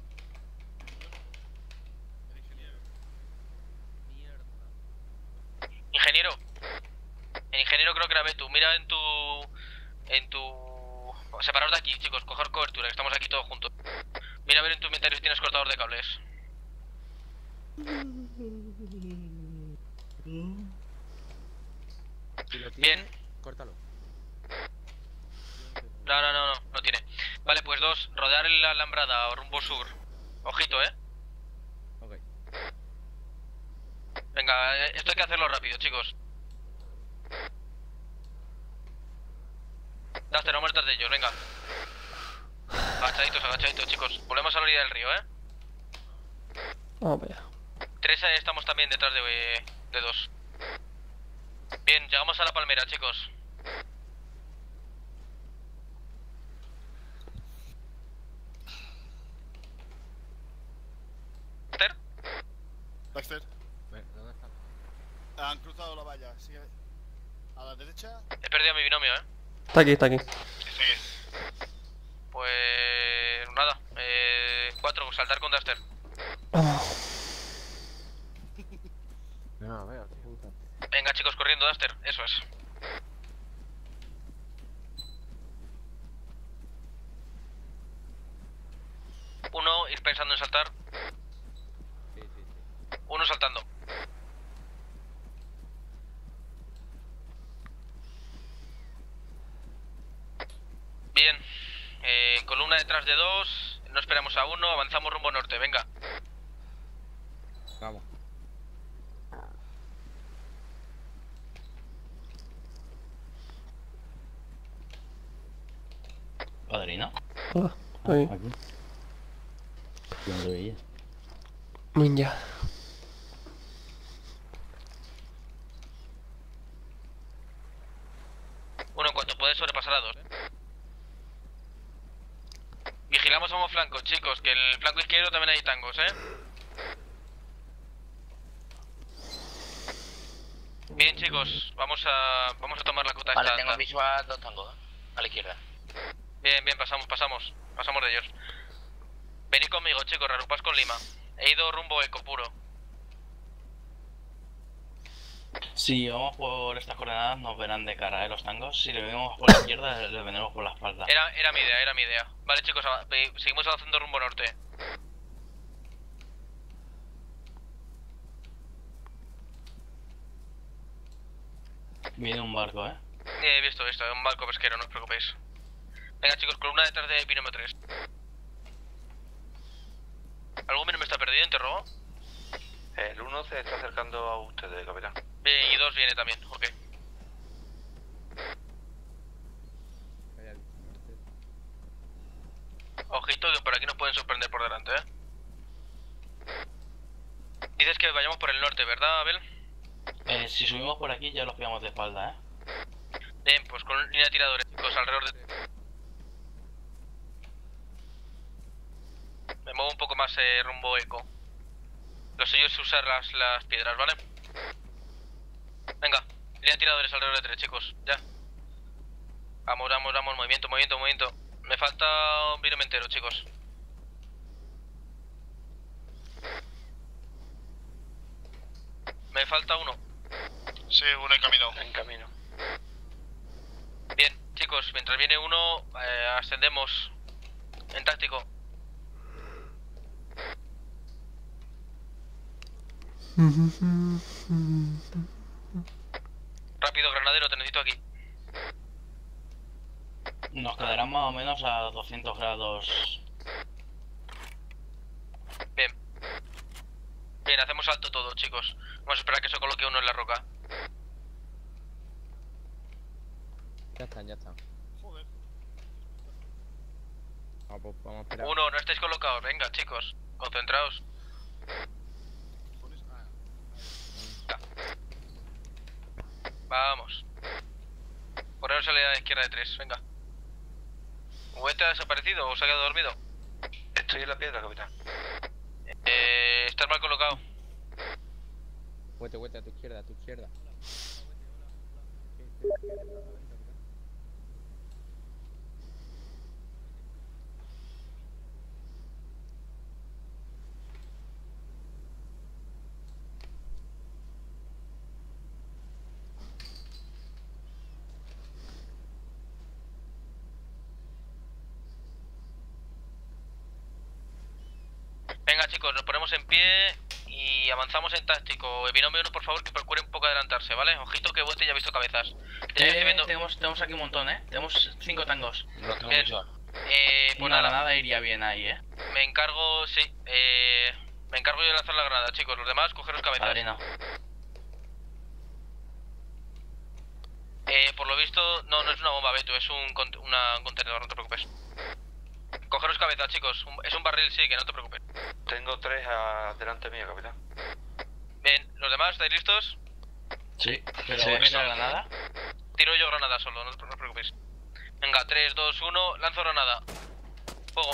Ingeniero. El ingeniero creo que era Betu. Mira en tu... Separaos de aquí, chicos. Coger cobertura, que estamos aquí todos juntos. Mira a ver en tu inventario si tienes cortador de cables. Si lo tiene, Bien. córtalo. No tiene. Vale, pues dos, rodear la alambrada o rumbo sur. Ojito, Ok. Venga, esto hay que hacerlo rápido, chicos. Duster, vamos detrás de ellos, venga. Agachaditos, chicos. Volvemos a la orilla del río, Vamos para allá. Tres, estamos también detrás de dos. Bien, llegamos a la palmera, chicos. ¿Duster? Baxter, ¿Dónde están? han cruzado la valla. Sigue a la derecha. He perdido a mi binomio, Está aquí. Sigue. Pues... nada, 4, saltar con Duster. No lo veo, tío. Venga, chicos, corriendo, Duster, eso es. Uno, ir pensando en saltar. Sí. Uno saltando. Bien, columna detrás de dos, no esperamos a uno, avanzamos rumbo norte, venga. Vamos. Padrino. Hola. Ahí. Aquí. Yo no te veía. Ninja. Uno, en cuanto puede sobrepasar a dos. Vigilamos ambos flancos, chicos, que en el flanco izquierdo también hay tangos, Bien, chicos, vamos a tomar la cota Vale, esta tengo alta. visual 2 tangos, a la izquierda. Bien, pasamos de ellos. Venid conmigo, chicos, reagrupaos con Lima. He ido rumbo eco puro. Si vamos por estas coordenadas nos verán de cara, los tangos. Si le vemos por la izquierda, le venimos por la espalda. Era mi idea. Vale, chicos, seguimos avanzando rumbo norte. Viene un barco, He visto, un barco pesquero, no os preocupéis. Venga, chicos, columna detrás de binomio 3. ¿Algún binomio está perdido, interrogo? El 1 se está acercando a ustedes, capitán. Bien, y 2 viene también, ok. Ojito que por aquí nos pueden sorprender por delante, Dices que vayamos por el norte, ¿verdad, Abel? Si subimos por aquí ya los pillamos de espalda, Bien, pues con línea de tiradores, chicos, alrededor de... Me muevo un poco más rumbo eco. Lo suyo es usar las piedras, ¿vale? Venga, línea de tiradores alrededor de 3, chicos, ya. Vamos, movimiento. Me falta un binomio entero, chicos. Me falta uno. Sí, uno en camino. En camino. Bien, chicos, mientras viene uno, ascendemos en táctico. Rápido, granadero, te necesito aquí. Nos quedarán más o menos a 200 grados hacemos alto todo, chicos. Vamos a esperar que se coloque uno en la roca. Ya están, ya están. Joder. Vamos a esperar. Uno, no estáis colocados. Venga, chicos. Concentraos. Vamos. Poneros a la izquierda de 3, venga. ¿Huete ha desaparecido o se ha quedado dormido? Estoy en la piedra, capitán. Estás mal colocado. Huete, a tu izquierda, a tu izquierda. Venga, chicos, nos ponemos en pie y avanzamos en táctico. Binomio 1, por favor, que procure un poco adelantarse, ¿vale? Ojito que Huete ya ha visto cabezas. Tenemos aquí un montón, Tenemos 5 tangos. No tengo Bien. mucho. Pues Una nada, granada iría bien ahí, me encargo, sí. Me encargo yo de lanzar la granada, chicos. Los demás, cogeros cabezas. Padrino. Por lo visto, no es una bomba, Beto, es un contenedor, no te preocupes. Cogeros cabeza, chicos. Es un barril, sí, que no te preocupes. Tengo 3 delante mío, capitán. Bien, ¿los demás estáis listos? Sí, pero Sí, ¿es la eso. granada? Tiro yo granada solo, no os preocupéis. Venga, 3, 2, 1, lanzo granada. Fuego.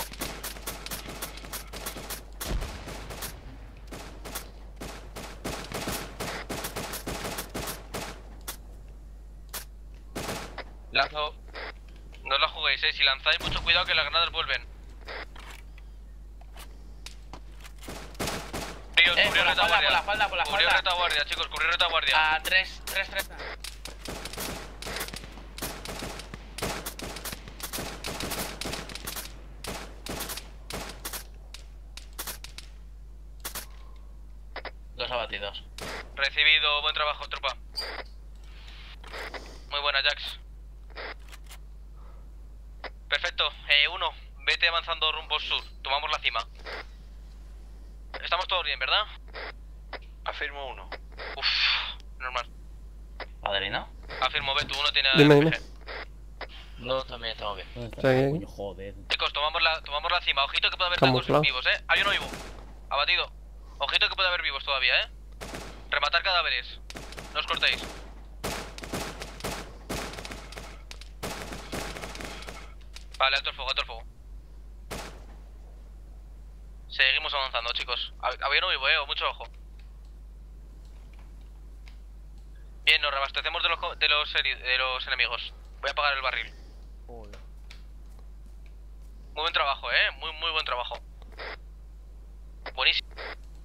Lanzo. No os la juguéis, si lanzáis mucho cuidado que las granadas vuelven. Por la espalda, por la Cubrir espalda. retaguardia, chicos, cubrir retaguardia. A 3. Dos abatidos. Recibido, buen trabajo, tropa. Muy buena, Jax. Perfecto, uno, vete avanzando rumbo sur, tomamos la cima. Estamos todos bien, ¿verdad? Afirmo 1. Normal. ¿Padrino? Afirmo, Beto, uno tiene Dime, RPG. dime. No, también estamos bien. ¿Dónde está? Sí. Coño, joder. Chicos, tomamos la cima, ojito que puede haber Camuflado. tangos vivos, Hay uno vivo. Abatido. Ojito que puede haber vivos todavía, Rematar cadáveres. No os cortéis. Vale, alto el fuego, alto el fuego. Seguimos avanzando, chicos. Había uno vivo, mucho ojo. Bien, nos reabastecemos de los enemigos. Voy a apagar el barril. Joder. Muy buen trabajo, muy buen trabajo. Buenísimo.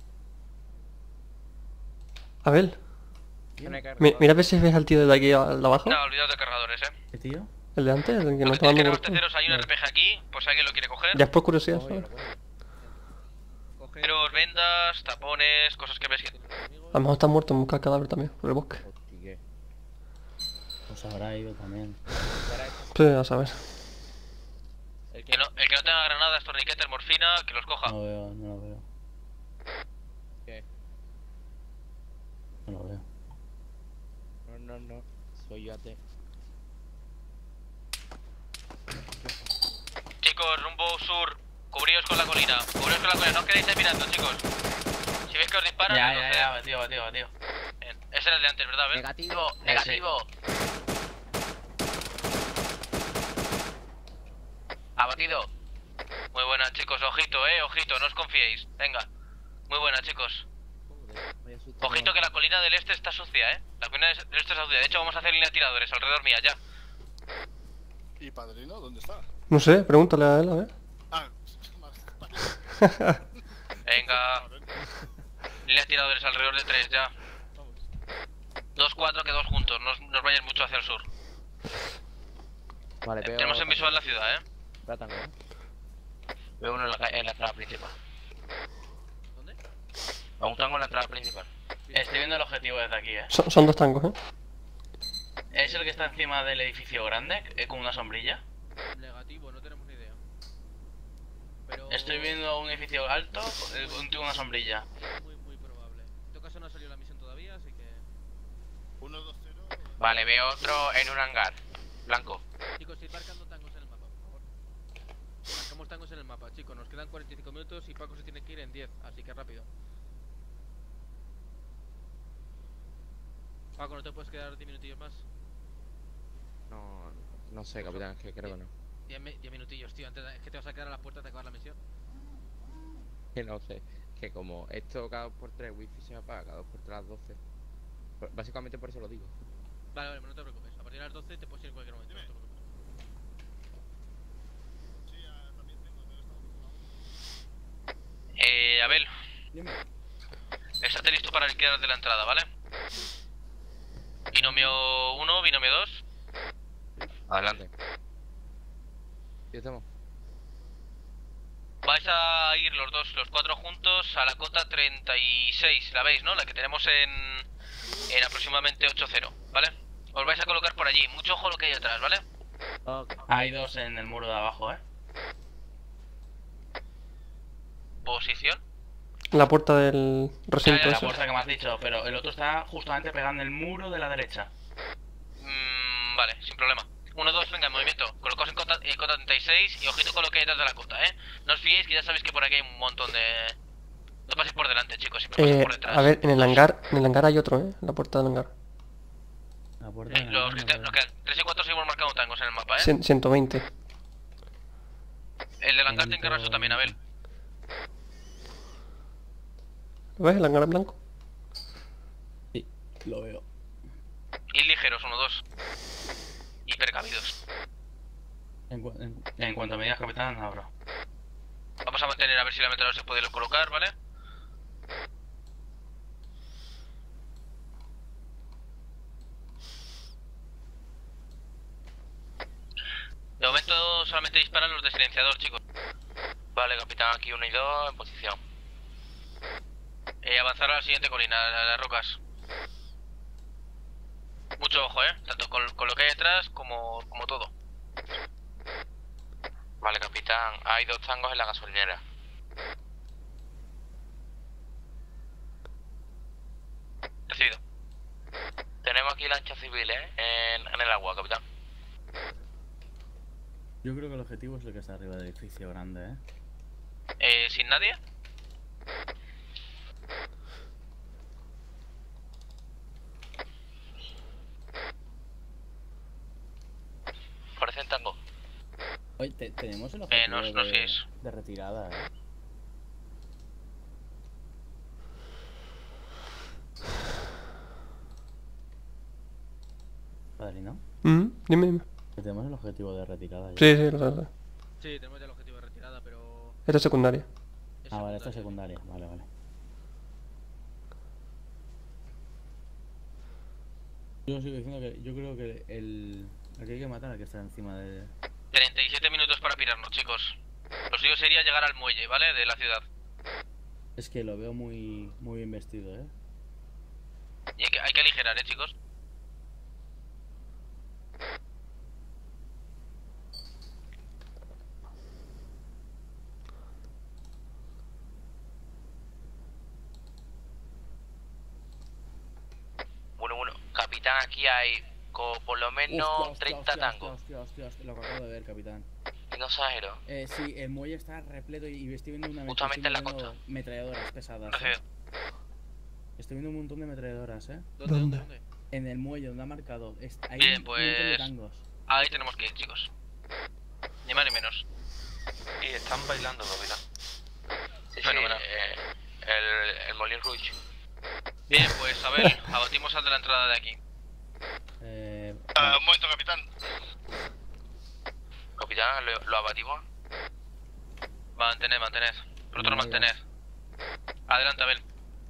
A ver, Zona de carga. mira a ver si ves al tío de aquí al de abajo. No, olvidaos de cargadores, ¿Qué tío? El de antes, el que Pues nos está tenéis que dando por... reabasteceros, hay un Vale. RPG aquí, por si alguien lo quiere coger. Ya es por curiosidad, Cógelo, ¿sabes? cógelo. Pero vendas, tapones, cosas que ves que... A lo mejor está muerto en buscar cadáver también, por el bosque. Hostia, ¿qué? Pues habrá ido también. Sí, a saber. El El que no tenga granadas, torniquetes, morfina, que los coja. No veo, no lo veo. ¿Qué? No lo veo. No. Soy yo AT. Chicos, rumbo sur, cubríos con la colina. No os quedéis ahí mirando, chicos. Si veis que os disparan, Ya, entonces- batido. Bien. Ese era el de antes, ¿verdad? ¿Ves? Negativo. Abatido. Muy buena, chicos, ojito, ojito, no os confiéis. Venga. Muy buena, chicos. Joder, vaya susto. Ojito que la colina del este está sucia, La colina del este está sucia. De hecho, vamos a hacer línea de tiradores alrededor mía ya. ¿Y Padrino dónde está? No sé, pregúntale a él, a ver. Ah, vale. Venga. Línea de tiradores alrededor de 3 ya. Vamos. 2-4 que 2 juntos. No os vayáis mucho hacia el sur. Vale, veo. Tenemos en visual la ciudad, Veo tango, Veo uno en la entrada principal. ¿Dónde? A un tango en la entrada principal. Estoy viendo el objetivo desde aquí, Son dos tangos, ¿eh? ¿Es el que está encima del edificio grande, con una sombrilla? Negativo, no tenemos ni idea. Pero... Estoy viendo un edificio alto con una sombrilla. Muy probable. caso no ha salido la misión todavía, así que... 1-2-0. Vale, veo otro en un hangar. Blanco. Chicos, ir marcando tangos en el mapa, por favor. Marcamos tangos en el mapa, chicos. Nos quedan 45 minutos y Paco se tiene que ir en 10, así que rápido. Paco, ¿no te puedes quedar 10 minutillos más? No sé, capitán, es que creo que no. 10 minutillos, tío. Antes es que te vas a quedar a la puerta de acabar la misión. Que no sé. Que como esto cada 2x3 wifi se me apaga, cada 2x3 a las 12. Básicamente por eso lo digo. Vale, vale, no te preocupes. A partir de las 12 te puedes ir en cualquier momento. No te preocupes. Abel, Dime. estate listo para liquidar de la entrada, ¿vale? Binomio 1, binomio 2. Adelante. ¿Y estamos? Vais a ir los cuatro juntos a la cota 36, la veis, ¿no? La que tenemos en aproximadamente 8-0, ¿vale? Os vais a colocar por allí, mucho ojo lo que hay atrás, ¿vale? Hay dos en el muro de abajo, Posición. La puerta del recinto La ese. puerta que me has dicho, pero el otro está justamente pegando el muro de la derecha. Vale, sin problema. 1-2, venga, en movimiento. Colocaos en cota 36 y ojito con lo que hay detrás de la cota, ¿eh? No os fiéis que ya sabéis que por aquí hay un montón de... No paséis por delante, chicos, siempre paséis por detrás. A ver, en el hangar hay otro, en la puerta del hangar. La puerta de Los que nos quedan 3 y 4 seguimos marcando tangos en el mapa, ¿eh? 120. El del hangar te encargas tú también, Abel. ¿Lo ves? El hangar en blanco. Sí, lo veo. Ir ligeros, 1-2. Y precavidos. En cuanto me digas, capitán, abro. Vamos a mantener a ver si la metralla se puede colocar, ¿vale? De momento solamente disparan los de silenciador, chicos. Vale, capitán, aquí 1 y 2 en posición. Avanzar a la siguiente colina, a las rocas. Mucho ojo, tanto con lo que hay detrás como todo. Vale, capitán, hay 2 tangos en la gasolinera. Recibido. Tenemos aquí lanchas civiles en el agua, capitán. Yo creo que el objetivo es el que está arriba del edificio grande, ¿Sin nadie? Parecen tango. Oye, tenemos el objetivo no sé. de retirada, Padrino. Dime. Tenemos el objetivo de retirada ya. Sí, lo sé. Sí, tenemos ya el objetivo de retirada, pero... Esta es secundaria. Vale, esta es secundaria. Vale. Yo sigo diciendo que yo creo que el que hay que matar al que está encima de... 37 minutos para pirarnos, chicos. Lo suyo sería llegar al muelle, ¿vale? De la ciudad. Es que lo veo muy bien vestido, Y hay que aligerar, chicos. Bueno, capitán, aquí hay por lo menos 30 tangos. Hostia, lo acabo de ver, capitán. No exagero. Sí, el muelle está repleto y estoy viendo justamente en la costa. Metralladoras pesadas. Estoy viendo un montón de metralladoras, ¿Dónde? En el muelle donde ha marcado. Hay Bien, un montón de pues... tangos. Ahí tenemos que ir, chicos. Ni más ni menos. Y están bailando, capitán. Sí, fenomenal. El Molin Rouge. Bien, pues a ver, abatimos al de la entrada de aquí. Un momento, capitán. Capitán, ¿lo abatimos? Mantened. Vosotros mantened. Adelante, Abel.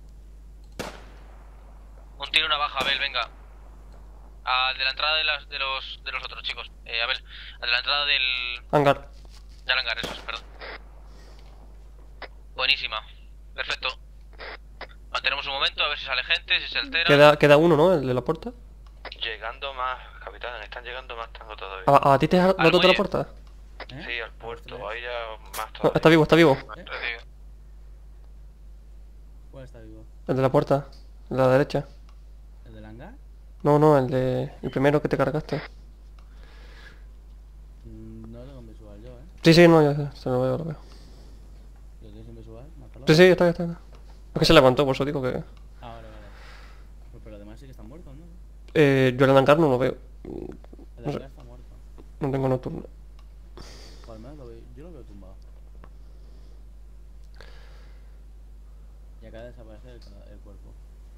Un tiro, una baja, Abel, venga. Al de la entrada de los otros, chicos. Abel, al de la entrada del Hangar. hangar, eso es, perdón. Buenísima. Perfecto. Mantenemos un momento, a ver si sale gente, si se altera. Queda uno, ¿no? El de la puerta. Llegando más, capitán, están llegando más tangos todavía. ¿A ti te has roto de la puerta? Sí, al puerto, ahí ya más No, todavía. está vivo. ¿Cuál está vivo? El de la puerta. de la derecha. ¿El del hangar? No, no, el primero que te cargaste. No lo tengo en visual yo, Sí, sí, no, ya se lo veo, lo veo. ¿Lo tienes en visual? Mátalo. Sí, sí, está. Es que se levantó, por eso digo que... Ah, vale. Pues, pero además sí que están muertos, ¿no? yo el hangar no lo veo. El No sé. hangar está muerto. No tengo nocturno. O al menos yo lo veo tumbado. Y acaba de desaparecer el cuerpo.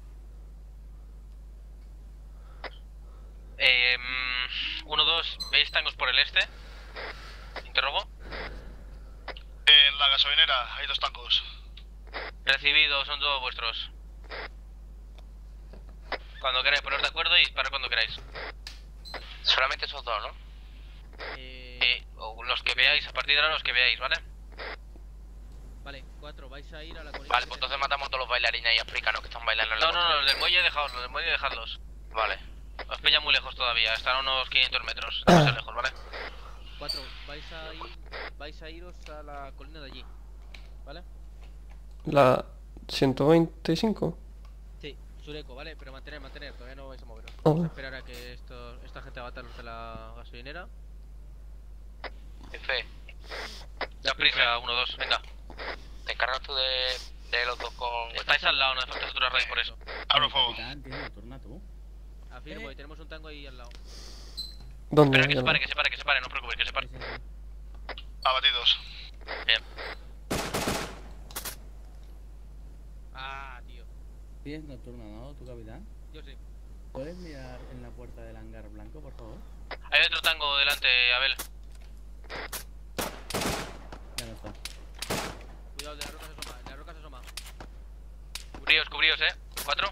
1-2, ¿veis tangos por el este? Interrogo. En la gasolinera hay 2 tangos. Recibido, son todos vuestros. Cuando queráis, poneros de acuerdo y disparar cuando queráis. Solamente esos dos, ¿no? O los que veáis, a partir de ahora los que veáis, ¿vale? Vale, 4, vais a ir a la colina. Vale, pues entonces matamos a todos los bailarines ahí africanos que están bailando en la No, los del muelle dejadlos, Vale. Os pillan muy lejos todavía, están a unos 500 metros, demasiado lejos, ¿vale? 4, vais a iros a la colina de allí. ¿Vale? La 125. Sí, Sureco, ¿vale? Pero mantener, todavía no vais a moveros. Ah, Vamos a vale. esperar a que esta gente abata los de la gasolinera. Jefe, Da prisa, 1-2, venga. te encargas tú de los dos con... Estáis al lado, no hace falta saturar raíz por eso. Abro fuego. Capitán, tienes nocturna tú. Afirmo, y tenemos un tango ahí al lado. ¿Dónde? Espera, Ya que se pare, no os preocupéis, que se pare. Abatidos. Bien. Ah, tío. Tienes nocturna, ¿no, tu capitán? Yo sí. ¿Puedes mirar en la puerta del hangar blanco, por favor? Hay otro tango delante, Abel. Ya no está. Cuidado, de la roca se asoma, Cubríos, 4.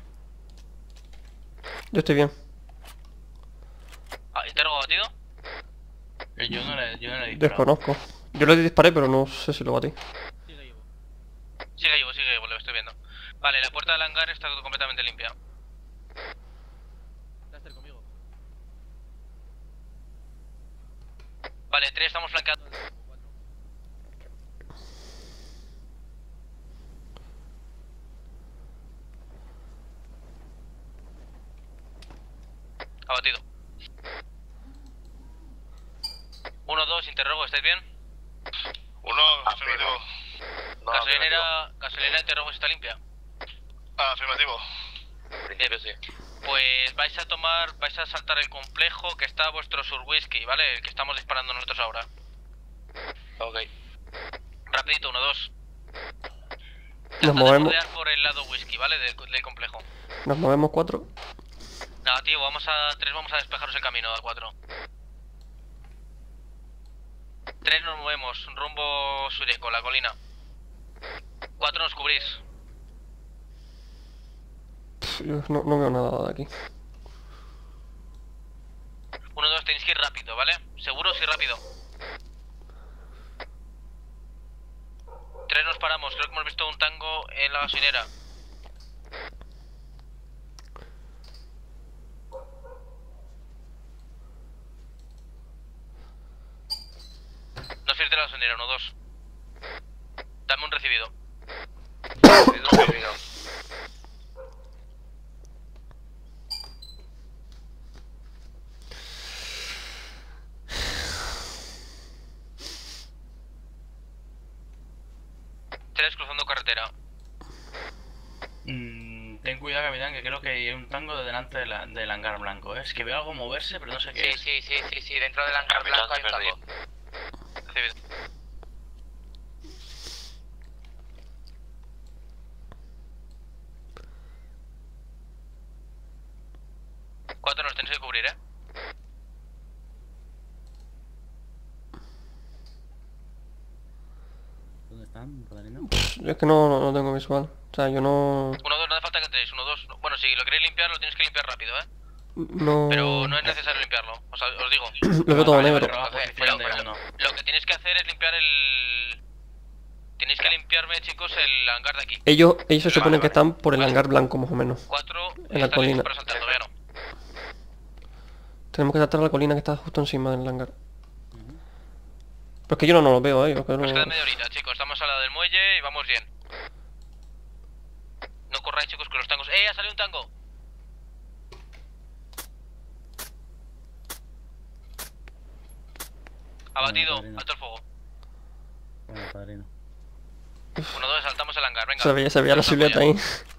Yo estoy bien. Interrogo batido. Yo no le disparado. Desconozco. Yo le disparé, pero no sé si lo batí. Sigue vivo, lo estoy viendo. Vale, la puerta del hangar está completamente limpia. Laster conmigo. Vale, 3, estamos flanqueando. Abatido. 1-2, interrogo, ¿estáis bien? 1, afirmativo. Gasolinera, interrogo, ¿está limpia? Afirmativo. En principio sí. Pues vais a saltar el complejo que está a vuestro sur whisky, ¿vale? El que estamos disparando nosotros ahora. Ok. Rapidito, 1-2. Nos movemos. Rodear por el lado whisky, ¿vale? Del complejo. Nos movemos 4. Negativo, vamos a despejaros el camino a 4. 3 nos movemos, rumbo Sureco, la colina. 4 nos cubrís. Yo no veo nada de aquí. 1-2, tenéis que ir rápido, ¿vale? Seguros y rápido. 3 nos paramos, creo que hemos visto un tango en la gasolinera. No fies de la gasolinera, 1-2. Dame un recibido. Recibido. Tres cruzando carretera. Ten cuidado, capitán, que creo que hay un tango de delante del hangar blanco. Es que veo algo moverse, pero no sé qué es. Sí, dentro del hangar blanco hay un tango. Recibido. Cuatro nos tenéis que cubrir, ¿eh? ¿Dónde están, Rodalino? Yo es que no tengo visual. O sea, yo no... 1-2, no hace falta que entréis. 1-2. Bueno, si lo queréis limpiar, lo tienes que limpiar rápido, ¿eh? No... Pero no es necesario limpiarlo, os digo. Lo veo todo negro. Lo que tenéis que hacer es limpiar el... Tenéis que limpiarme, chicos, el hangar de aquí. Ellos se supone que están por el hangar blanco, más o menos. 4 En la colina. para saltar, todavía no. Tenemos que saltar a la colina que está justo encima del hangar. Pero es que yo no lo veo, yo creo Nos que queda no... media horita, chicos. Estamos al lado del muelle y vamos bien. No corráis, chicos, con los tangos. sale un tango. Abatido, padrino. alto el fuego. Bueno, padrino. 1-2, saltamos el hangar, venga. Se veía la silueta ahí.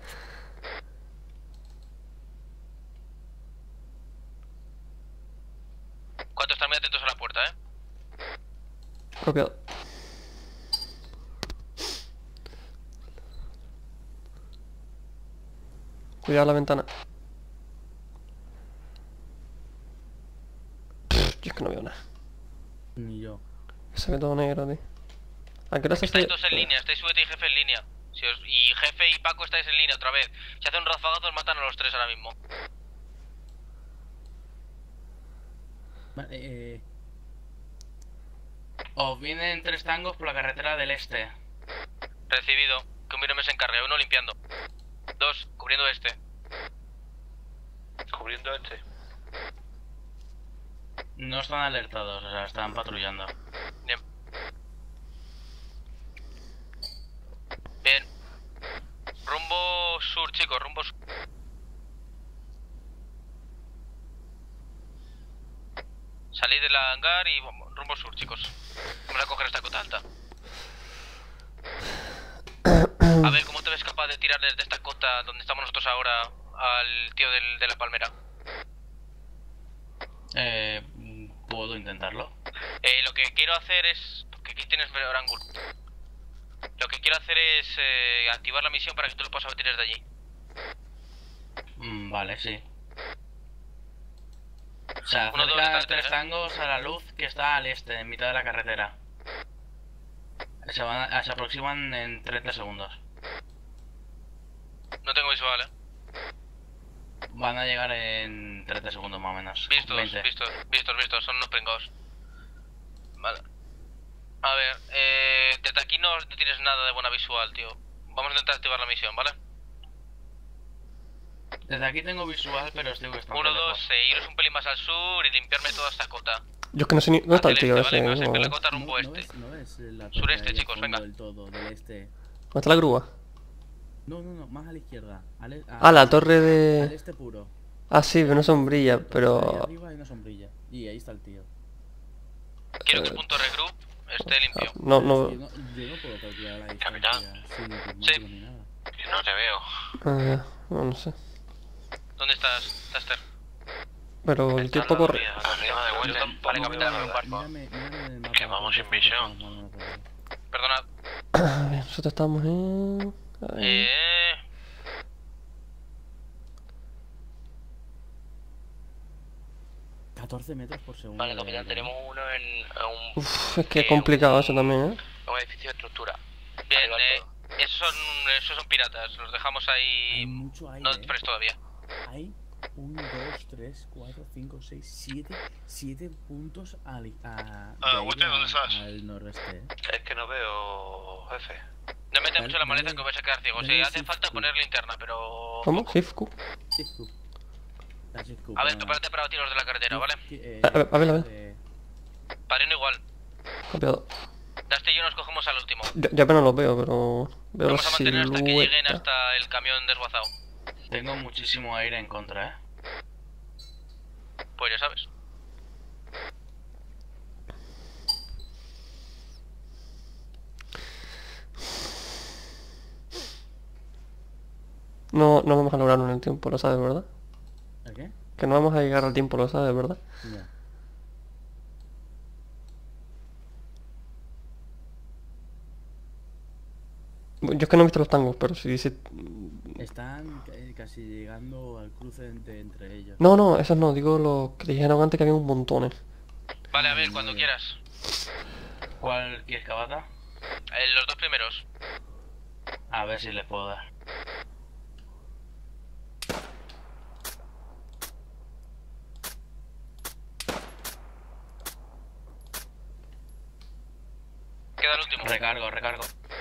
Cuatro, están muy atentos a la puerta, Copiado. Cuidado la ventana. Yo es que no veo nada. Ni yo. Se ve todo negro, tío. ¿A qué hora se Estáis hace? todos en línea, estáis Suete y jefe en línea. Y jefe y Paco estáis en línea otra vez. Si hace un rafagazo os matan a los tres ahora mismo. Vale, Os vienen 3 tangos por la carretera del este. Recibido. Que un virome se encargue. 1 limpiando. 2 cubriendo este. Cubriendo este. No están alertados, o sea, están patrullando. Bien. Bien. Rumbo sur, chicos, rumbo sur. Salid del hangar y vamos, rumbo sur, chicos. Vamos a coger esta cota alta. A ver, ¿cómo te ves capaz de tirar desde esta cota donde estamos nosotros ahora al tío de la palmera? Puedo intentarlo. Lo que quiero hacer es... Porque aquí tienes mejor ángulo. Lo que quiero hacer es activar la misión para que tú lo puedas abatir desde allí. Vale, sí. O sea, Uno, dos, acerca están 3 tres, tangos a la luz que está al este, en mitad de la carretera. Se aproximan en 30 segundos. No tengo visual, Van a llegar en 30 segundos más o menos. Vistos, 20. vistos, son unos pringados. Vale. A ver, desde aquí no tienes nada de buena visual, tío. Vamos a intentar activar la misión, ¿vale? Desde aquí tengo visual, pero estoy bastante 1, lejos. 2, iros un pelín más al sur y limpiarme toda esta cota. Yo es que no sé ni... ¿Dónde está el tío Vale, ese? me vas a No, limpiar la ¿dónde cota rumbo este. no es la Sureste, torre ahí al chicos, fondo venga. del todo, del este. está la grúa? No, más a la izquierda. Ah, la torre Al de... este puro. Ah, sí, pero una sombrilla, Ahí pero... arriba hay una sombrilla. Y ahí está el tío. Quiero que el punto regroup esté limpio. No, no... Yo no puedo calcular la distancia Capitán. sin neumático ni nada. No te veo. no sé. ¿Dónde estás, Taster? Pero el tiempo corre. Arriba de vuelta. Vale, capitán, en un barco. Mírame el mapa. Que vamos sin visión. Perdonad. Bien, nosotros estamos en... Ahí. 14 metros por segundo. Vale, capitán, tenemos uno en un... Uf, es que es complicado eso también, ¿eh? un edificio de estructura. Bien, esos son piratas, los dejamos ahí... Hay mucho aire. No dispares todavía. Hay 1, 2, 3, 4, 5, 6, 7 puntos al Walter, ¿dónde estás? al noreste. Es que no veo, jefe. No metas mucho la maleza que os vais a quedar ciegos. dale Hace shift falta Q. poner linterna, pero... ¿Cómo? ¿Shift-Q? A ver, prepárate para tiros de la carretera, ¿vale? A ver. Padrino igual. Copiado. Dusty y yo nos cogemos al último. Ya apenas los veo, pero... Veo Vamos la a mantener hasta que lleguen silueta. hasta el camión desguazado. Tengo muchísimo aire en contra, Pues ya sabes. No vamos a lograrlo en el tiempo, lo sabes, ¿verdad? ¿A qué? Que no vamos a llegar al tiempo, lo sabes, ¿verdad? Ya. Yo es que no he visto los tangos, pero si dice... Están casi llegando al cruce entre ellos. No, esos no, digo lo que dijeron antes que había un montón. Vale, a ver, cuando quieras. ¿Cuál quieres que abata? Los dos primeros. A ver si les puedo dar. Queda el último. Recargo.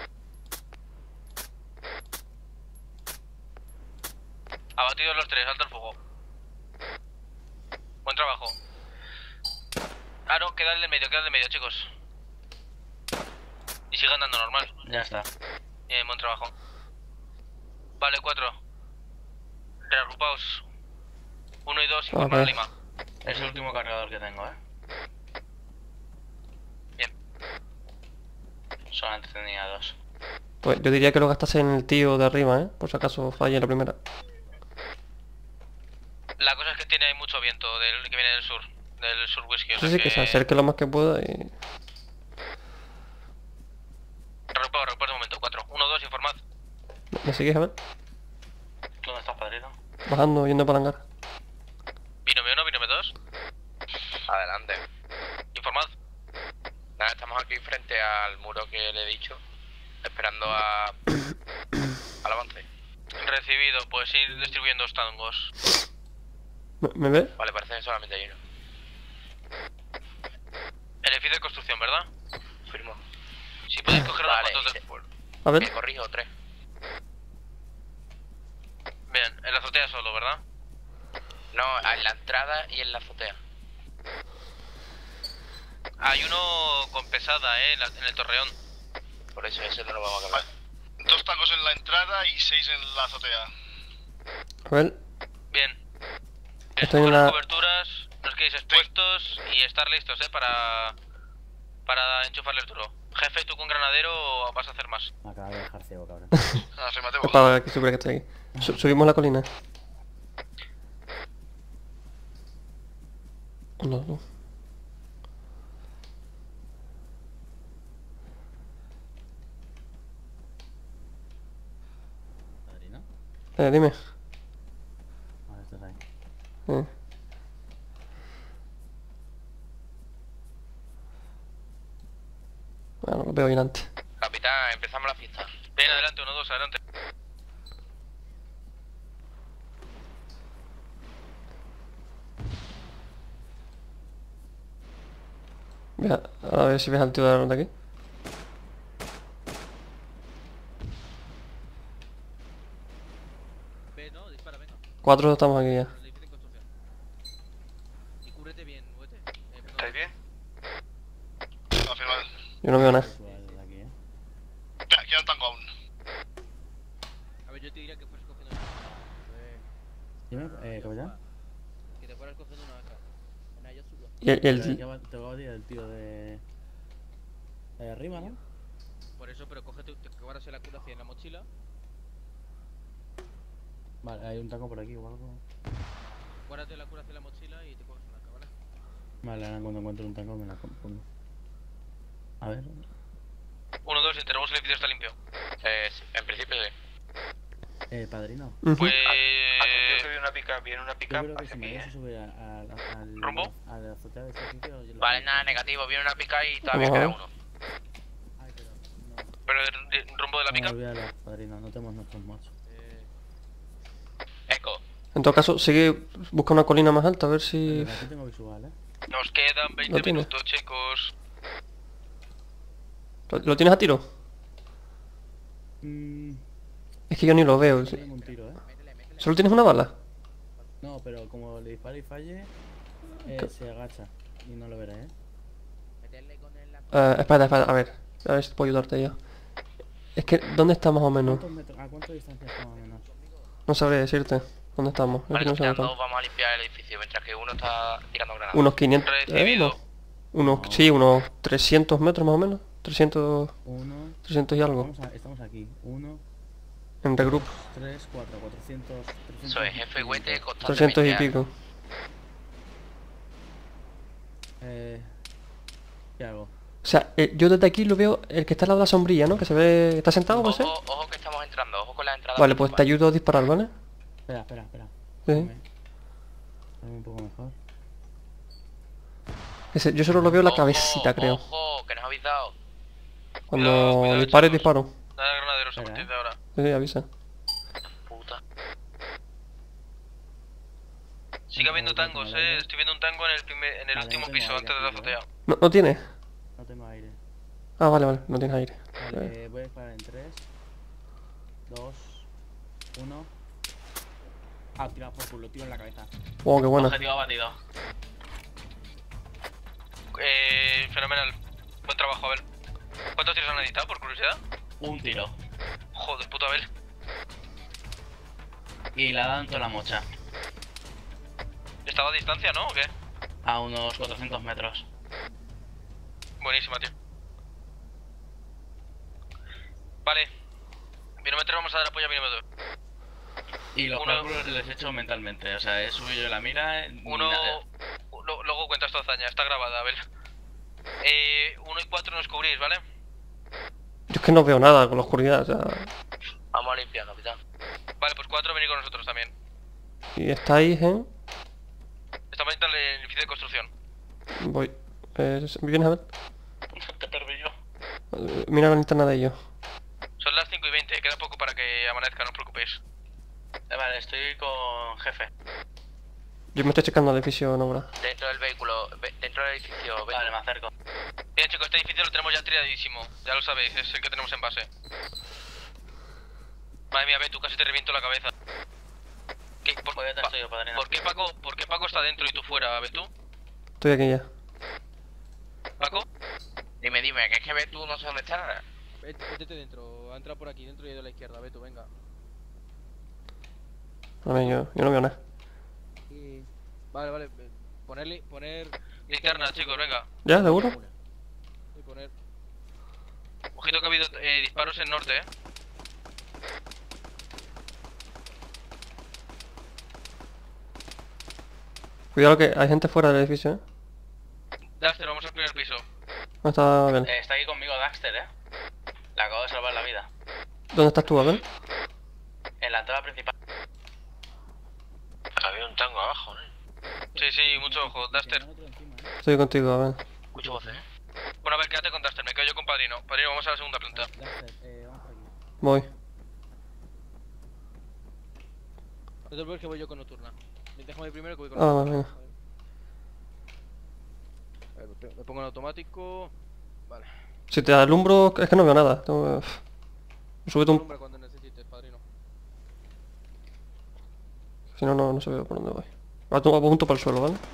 Abatidos los tres, alto el fuego. Buen trabajo. Ah, no, queda el de medio, chicos. Y sigue andando normal. Ya está. Buen trabajo. Vale, 4. ocupaos. 1 y 2, informar a Lima. Es el último cargador que tengo, Bien. Solamente tenía 2. Pues yo diría que lo gastase en el tío de arriba, por si acaso falle la primera. La cosa es que tiene mucho viento que viene del sur whisky. O sea Sí, que se acerque lo más que pueda y... Recuerdo un momento, 4. 1, 2, informad. ¿Me sigues a ver? ¿Dónde estás, padrino? Bajando, yendo para el hangar. Bínome 1, bínome 2. Adelante. Informad. Nada, estamos aquí frente al muro que le he dicho, esperando al avance. Recibido, pues ir distribuyendo los tangos. ¿Me ve? Vale, parece que solamente hay uno. El edificio de construcción, ¿verdad? Firmo. Si podéis coger unas Vale, fotos del pueblo. A ver. Me corrijo, 3. Bien, en la azotea solo, ¿verdad? No, en la entrada y en la azotea. Hay uno con pesada, en el torreón. Por eso ese no lo vamos a acabar. 2 tangos en la entrada y 6 en la azotea. A ver. Bien. Estoy en Coger la... las coberturas, no os quedéis expuestos y estar listos, para enchufarles duro. Jefe, tú con granadero vas a hacer más. Me acaba de dejar ciego, cabrón. Es para que supiera que estoy aquí. Subimos la colina. No. ¿Padrino? Dime. Ahora estás ahí. Bueno, lo veo bien antes. Capitán, empezamos la fiesta. Bien, adelante, 1, 2, adelante. Mira, a ver si ves al tío de aquí. Ve, no, dispara, venga. 4 estamos aquí ya. El edificio en construcción. Y cúbrete bien, muévete. ¿Estáis bien? Afirmado. Yo no veo nada. Queda un tango aún. A ver, yo te diría que fueras cogiendo Dime, capitán. que te fueras cogiendo una AK. Venga, yo subo. Y el... Te va a decir el tío de arriba, ¿no? Por eso, pero cógete, te guardas la curacia en la mochila. Vale, hay un taco por aquí o algo. Guárdate la curacia en la mochila y te coges una AK, ¿vale? Vale, ahora cuando encuentre un taco me la pongo. A ver. 1, 2, enteramos el edificio está limpio. Sí, en principio sí. Padrino. Pues... Atención que viene una pica Yo creo que hacia si me aquí, dejas subir al... ¿Rumbo? A la azotea de este sitio... yo lo Vale, veo. nada, negativo. Viene una pica y todavía Ajá. queda uno. Ay, pero... No. ¿Pero el rumbo de la pica? No, olvídalo, padrino, no tenemos nuestros mods. Eco. En todo caso, sigue... Busca una colina más alta, a ver si... Aquí tengo visual, Nos quedan ¿Lo 20 tienes? minutos, chicos. ¿Lo tienes a tiro? Es que yo ni lo veo. Tengo un tiro, ¿Solo tienes una bala? No, pero como le dispare y falle, se agacha y no lo veré, Espera, a ver si puedo ayudarte yo. Es que, ¿dónde está más o menos? ¿A cuánta distancia está más o menos? No sabré decirte dónde estamos. Es Vale, que no sé dónde capitán, estamos. vamos a limpiar el edificio mientras que uno está tirando granadas. Unos 500... Recibido. no. Unos 300 metros más o menos. 300... 300 y algo. Estamos aquí. 1, En regroup. 3, 4, 400... Eso es, jefe Huete 300 y pico. ¿Qué hago? O sea, yo desde aquí lo veo, el que está al lado de la sombrilla, ¿no? Que se ve... ¿Está sentado, puede ser? Ojo que estamos entrando, ojo con la entrada. Vale, pues te ayudo a disparar, ¿vale? Espera. Sí. Dame un poco mejor. Yo solo lo veo la cabecita, creo. Ojo, que nos habéis dado. Cuando dispare, disparo. Nada, granaderos a partir de ahora. Sí, avisa. Puta. Sigue habiendo tangos, estoy viendo un tango en el último piso, antes de la azotea. ¿No tiene? No tengo aire. Ah, vale, no tienes aire. Vale, voy a disparar en 3, 2, 1. Ah, tirado por culo, tiro en la cabeza. Oh, qué buena. Objetivo abatido. Fenomenal. Buen trabajo, Abel. ¿Cuántos tiros han editado, por curiosidad? Un tiro. Joder, puto Abel. Y la ha dado en toda la mocha. ¿Estaba a distancia, no? ¿O qué? A unos 400 metros. Buenísima, tío. Vale. Minómetro, vamos a dar apoyo a minómetro. Y los cálculos les he hecho mentalmente. O sea, he subido yo la mira. Luego cuentas tu hazaña, está grabada, a ver. 1 y 4 nos cubrís, ¿vale? Yo es que no veo nada con la oscuridad, o sea... Vamos a limpiar, capitán. Vale, pues 4 venid con nosotros también. Y estáis, Estamos en el edificio de construcción. Voy. ¿Vienes a ver? Te perdí yo. Mira la linterna de ellos. Son las 5 y 20, queda poco para que amanezca, no os preocupéis. Vale, estoy con jefe. Yo me estoy checando el edificio en obra. Dentro del vehículo, dentro del edificio. Vale, me acerco. Bien, chicos, este edificio lo tenemos ya triadísimo. Ya lo sabéis, es el que tenemos en base. Madre mía, Betu, casi te reviento la cabeza. ¿Por qué Paco está dentro y tú fuera, Betu? Estoy aquí ya. ¿Paco? Dime, que es que ves tú no sé dónde está. Vete dentro, ha entrado por aquí dentro y ha ido a la izquierda, Beto, venga. A ver, yo no veo nada. Vale, poner... Linterna, chicos, venga. ¿Ya, seguro? Y poner... Ojito que ha habido disparos en norte, Cuidado que hay gente fuera del edificio, Daxter, vamos al primer piso. No está bien. Está aquí conmigo Daxter, Le acabo de salvar la vida. ¿Dónde estás tú, Abel? En la entrada principal. Había un tango abajo, ¿no? Sí, mucho ojo, Daxter. Estoy contigo, Abel. Escucho voces, Bueno, a ver, quédate con Daxter, me quedo yo con Padrino. Padrino, vamos a la segunda planta. Voy. No te preocupes que voy yo con nocturna. Déjame ir primero que voy con Ah, nocturna. venga. A ver, me pongo en automático. Vale. Si te alumbro, es que no veo nada. Súbete un... Alumbra cuando necesites, Padrino. Si no, no se ve por dónde voy. Apunto para el suelo, ¿vale?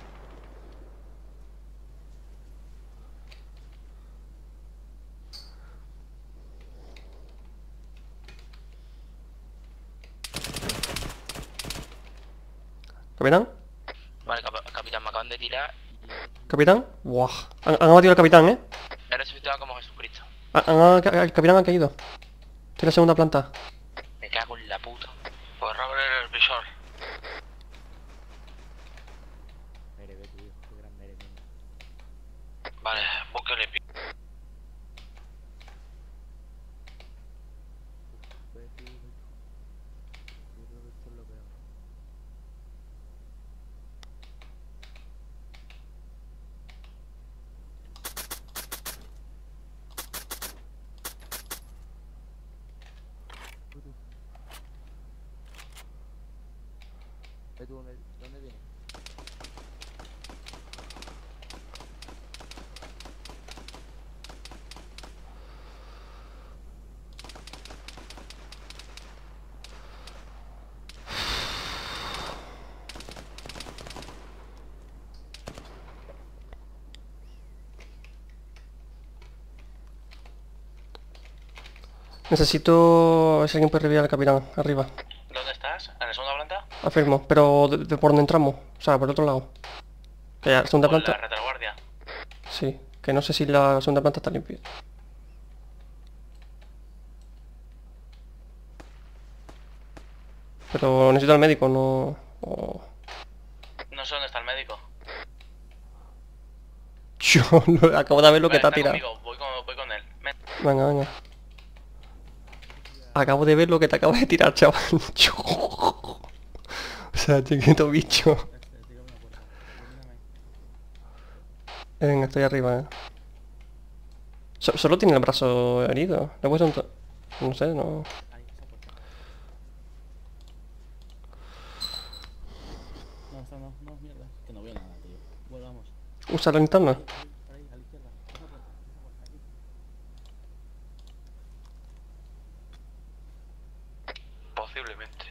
¿Capitán? Vale, capitán, me acaban de tirar. ¿Capitán? ¡Buah! Han abatido al capitán, He resucitado como Jesucristo. El capitán ha caído. Estoy en la segunda planta. Me cago en la puta. Pues abre el visor. Vale, búsquele. ¿Dónde viene? Necesito... a ver si alguien puede revivir al capitán, arriba. ¿Dónde estás? ¿En la segunda planta? Afirmo, pero de por donde entramos. O sea, por el otro lado. Que ya, segunda ¿Por planta... la retaguardia? Sí, que no sé si la segunda planta está limpia. Pero necesito al médico, no... No sé dónde está el médico. Yo acabo de ver lo que te ha está tirado. conmigo, voy con él. Ven. Venga. Acabo de ver lo que te acabo de tirar, chaval. O sea, chiquito bicho. Venga, estoy arriba, Solo tiene el brazo herido. Le he puesto un... No sé, no... No, mierda. Que no veo nada, tío. Volvamos. ¿Usa la linterna? Por ahí, a la izquierda. Esa puerta, aquí. Posiblemente.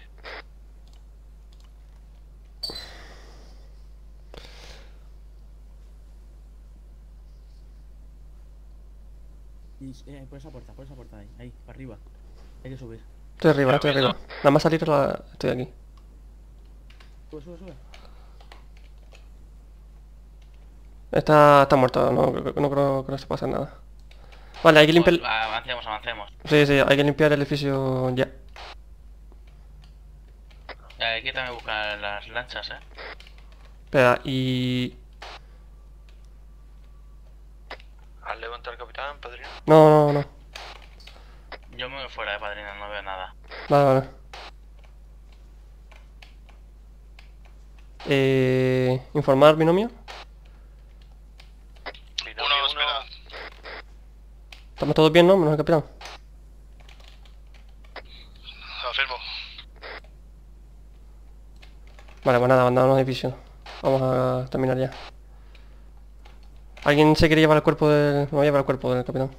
Y, por esa puerta ahí, para arriba. Hay que subir. Estoy arriba, estoy arriba. Nada más salir estoy aquí. Sube, sube, sube. Está muerto, no creo que no se pueda hacer nada. Vale, hay que limpiar... Pues, avancemos, avancemos. Sí, hay que limpiar el edificio ya. Aquí también buscan las lanchas, Espera, y... ¿Has levantado al capitán, padrino? No. Yo me voy fuera, padrino, no veo nada. Vale. Informar binomio. Uno, espera. Estamos todos bien, ¿no? Menos el capitán. Afirmo. Vale, pues nada, abandonamos el edificio. Vamos a terminar ya. ¿Alguien se quiere llevar el cuerpo del... Me voy a llevar el cuerpo del capitán.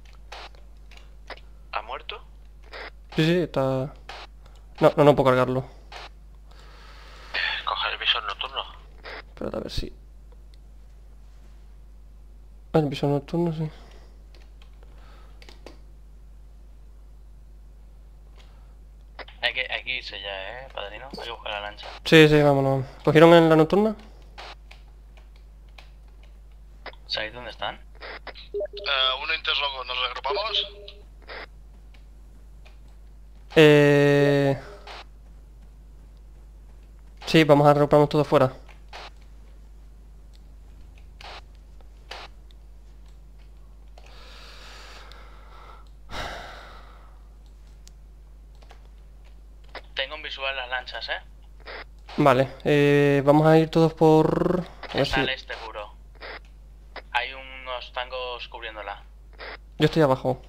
¿Ha muerto? Sí, está... No puedo cargarlo. Coger el visor nocturno. Espérate a ver si... El visor nocturno, sí. Hay que irse ya, padrino. Hay que buscar la lancha. Sí, vámonos. ¿Cogieron en la nocturna? ¿Sabéis dónde están? Uno interrogo, ¿nos reagrupamos? Sí, vamos a reagruparnos todos fuera. Tengo en visual las lanchas, Vale, vamos a ir todos por... A ver Está si... al este, puro. Hay unos tangos cubriéndola. Yo estoy abajo.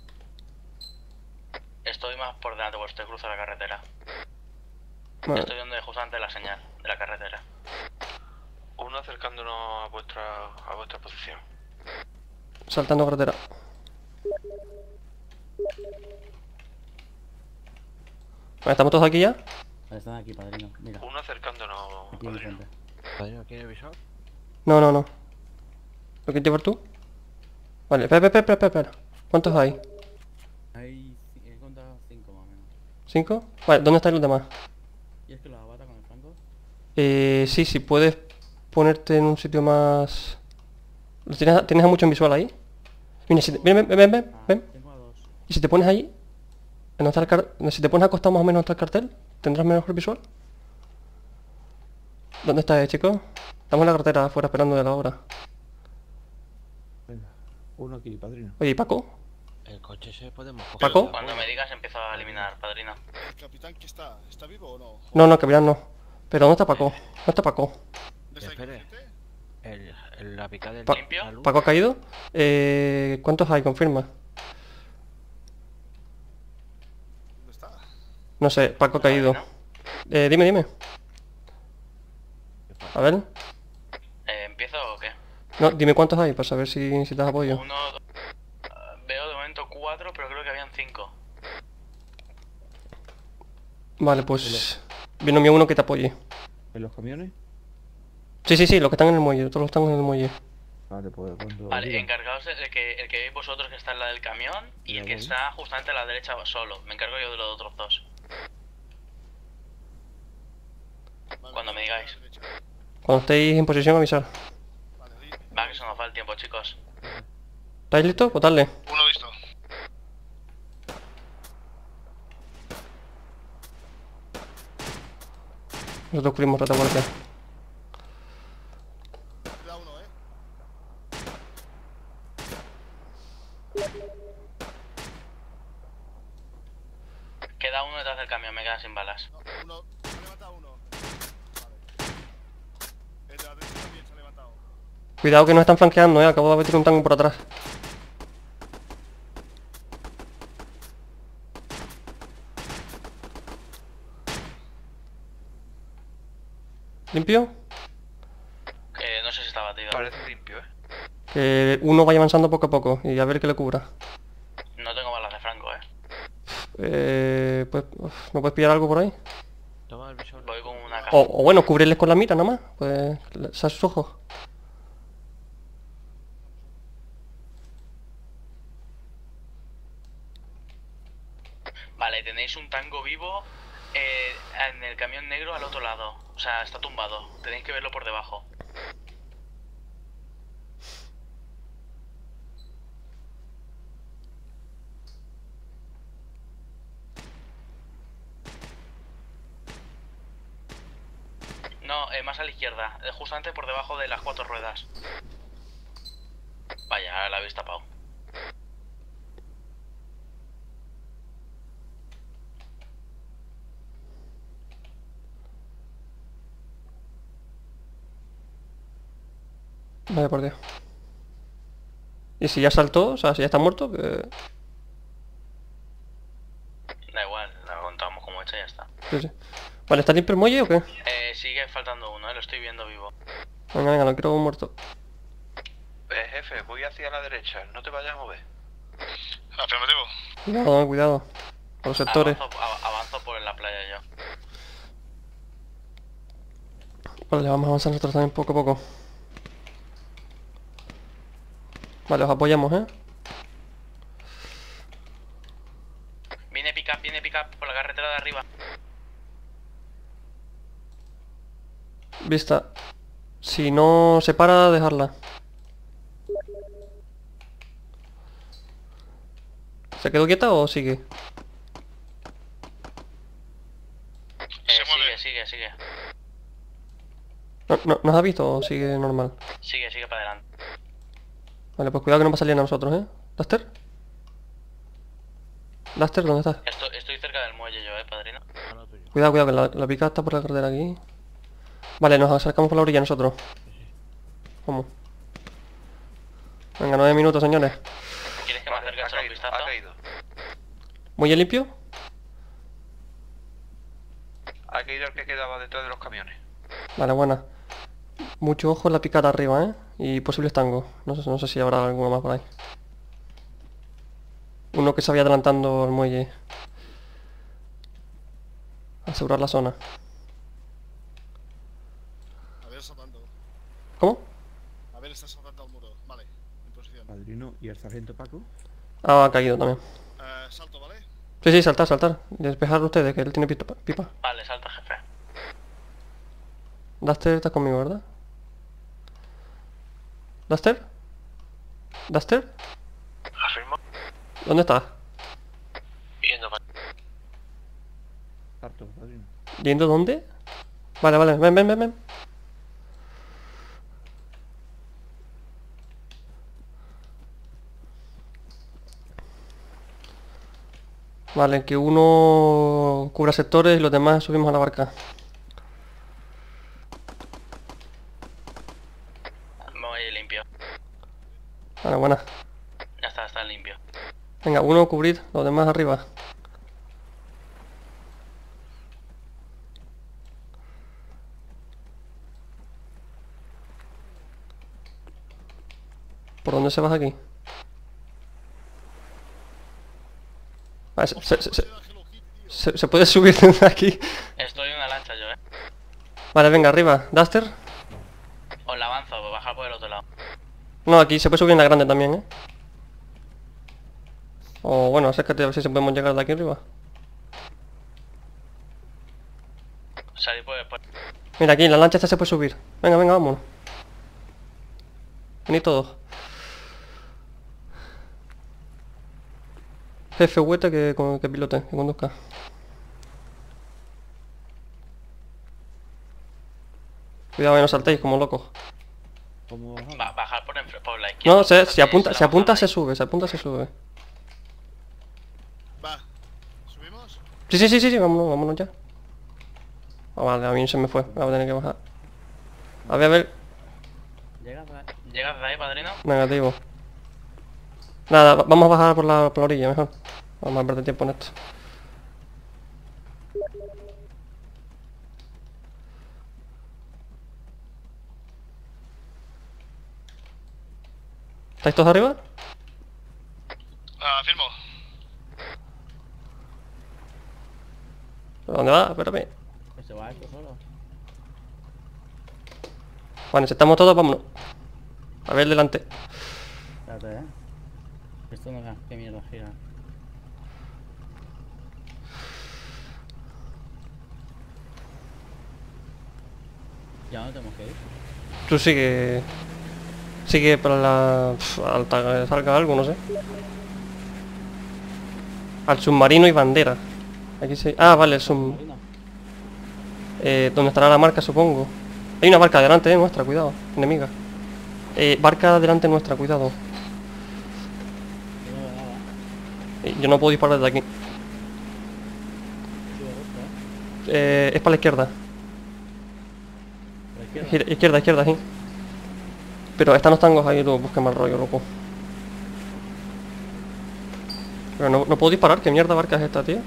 Estoy más por delante, pues estoy cruzando la carretera. Vale. Estoy donde justamente la señal de la carretera. Uno acercándonos a vuestra posición. Saltando carretera. Vale, ¿estamos todos aquí ya? Vale, están aquí, padrino. Mira. Uno acercándonos, Aquí padrino. enfrente. ¿Padrino quiere el visor? No. ¿Lo quieres llevar tú? Vale, espera. ¿Cuántos hay? He contado 5 más o menos. ¿5? Vale, ¿dónde están los demás? ¿Y es que los abata con el franco? Sí, si puedes ponerte en un sitio más... ¿Tienes a mucho en visual ahí? Mira, ven. Tengo a 2. ¿Y si te pones ahí? Si te pones acostado más o menos hasta el cartel, ¿tendrás mejor visual? ¿Dónde estás, chico? Estamos en la carretera afuera esperando de la hora. Venga, uno aquí, padrino. Oye, ¿y Paco? El coche se podemos coger. ¿Paco? Cuando me digas empiezo a eliminar, padrino. ¿El capitán qué está? ¿Está vivo o no? No, capitán no. Pero ¿dónde está Paco? ¿Dónde está Paco? Espere. La pica del... ¿Limpio? la luz. ¿Paco ha caído? ¿Cuántos hay? Confirma. ¿Dónde está? No sé, Paco ha caído. Dime. A ver. ¿Empiezo o qué? No, dime cuántos hay para saber si te das apoyo. Veo de momento 4, pero creo que habían 5. Vale, pues... Binomio uno que te apoye. ¿En los camiones? Sí, los que están en el muelle, todos los están en el muelle. Vale, pues cuando... Vale, diga. encargaos el que veis vosotros que está en la del camión y el que está justamente a la derecha solo. Me encargo yo de los otros dos. Cuando me digáis. Cuando estéis en posición avisar. Va, que se nos va el tiempo, chicos. ¿Estáis listos? Pues dale. Uno visto. Nosotros cubrimos retaguardia. Queda uno, Queda uno detrás del camión, me quedan sin balas. Uno. Se ha levantado uno. Vale. El de la derecha también se ha levantado. Cuidado que nos están flanqueando, acabo de meter un tango por atrás. ¿Limpio? No sé si está batido. Parece limpio, Que uno vaya avanzando poco a poco y a ver que le cubra. No tengo balas de franco, Pues, ¿no puedes pillar algo por ahí? Toma el visor. Voy con una caja. O bueno, cubrirles con la mira nada más. Pues, a sus ojos. Vale, tenéis tenéis un tango vivo en el camión negro al otro lado. O sea, está tumbado. Tenéis que verlo por debajo. No, más a la izquierda, justamente por debajo de las 4 ruedas. Vaya, ahora la habéis tapado. Vaya por Dios. ¿Y si ya saltó? O sea, si ya está muerto, que... Da igual, la contamos como hecha y ya está. Sí, sí. Vale, ¿está limpio el muelle o qué? Sigue faltando uno, lo estoy viendo vivo. Venga, venga, no quiero muerto. Jefe, voy hacia la derecha, no te vayas a mover. Afirmativo. Cuidado, cuidado. Por los sectores. Avanzo por la playa yo. Vale, vamos a avanzar nosotros también poco a poco. Vale, os apoyamos, ¿eh? Viene pick up por la carretera de arriba. Vista. Si no se para, dejarla. ¿Se quedó quieta o sigue? Sigue. ¿Nos ha visto o sigue normal? Sigue para adelante. Vale, pues cuidado que no va a salir a nosotros, ¿eh? ¿Duster? ¿Duster, dónde estás? Estoy cerca del muelle yo, padrino. Cuidado, que la pica está por la carretera aquí. Vale, nos acercamos por la orilla nosotros. Vamos. Venga, 9 minutos, señores. ¿Quieres que me acerque a echar un vistazo? ¿Muelle limpio? Ha caído el que quedaba detrás de los camiones. Vale, buena. Mucho ojo en la picada arriba, ¿eh? Y posibles tangos. No sé si habrá alguno más por ahí. Uno que se vaya adelantando el muelle. Asegurar la zona. A ver, saltando. ¿Cómo? A ver, está saltando al muro. Vale, en posición. Padrino, ¿y el sargento Paco? Ah, ha caído también. Salto, ¿vale? Sí, saltar. Despejar ustedes, que él tiene pipa. Vale, salta, jefe. Duster está conmigo, ¿verdad? ¿Duster? ¿Duster? Afirmo. ¿Dónde estás? Viendo. Harto, padrino. ¿Yendo dónde? Vale, ven. Vale, que uno cubra sectores y los demás subimos a la barca. Muelle limpio. Vale, buena. Ya está limpio. Venga, uno cubrir, los demás arriba. ¿Por dónde se vas aquí? Vale, se puede subir desde aquí. Estoy en una lancha yo, Vale, venga, arriba. ¿Duster? Os la avanzo, voy a bajar por el otro lado. No, aquí se puede subir en la grande también, ¿eh? O bueno, acércate a ver si se podemos llegar de aquí arriba. Salí por... Mira, aquí en la lancha esta se puede subir. Venga, vámonos. Venid todos. Jefe Hueta que pilote, que conduzca. Cuidado que no saltéis como locos. Bajar por la izquierda. No, si apunta se sube, Va. ¿Subimos? Sí, vámonos ya. Ah, vale, a mí se me fue, voy a tener que bajar. A ver. ¿Llegas de ahí, padrino? Negativo. Nada, vamos a bajar por la orilla mejor. Vamos a perder tiempo en esto. ¿Estáis todos arriba? Firmo. ¿Pero dónde va? Espérame. Se va esto solo. Vale, si estamos todos, vámonos. A ver delante. Espérate, Esto no da. Qué mierda gira. Ya no tenemos que ir. Tú sigue... Sigue para la... Alta, salga algo, no sé. Al submarino y bandera. Aquí se... Ah, vale, el submarino. Donde estará la marca, supongo. Hay una barca delante nuestra, cuidado. Enemiga. Barca delante nuestra, cuidado. Yo no puedo disparar desde aquí. Es para la izquierda. Izquierda, sí. Pero están los tangos ahí, los busquen mal rollo, loco. Pero no puedo disparar, ¿qué mierda barca es esta, tío?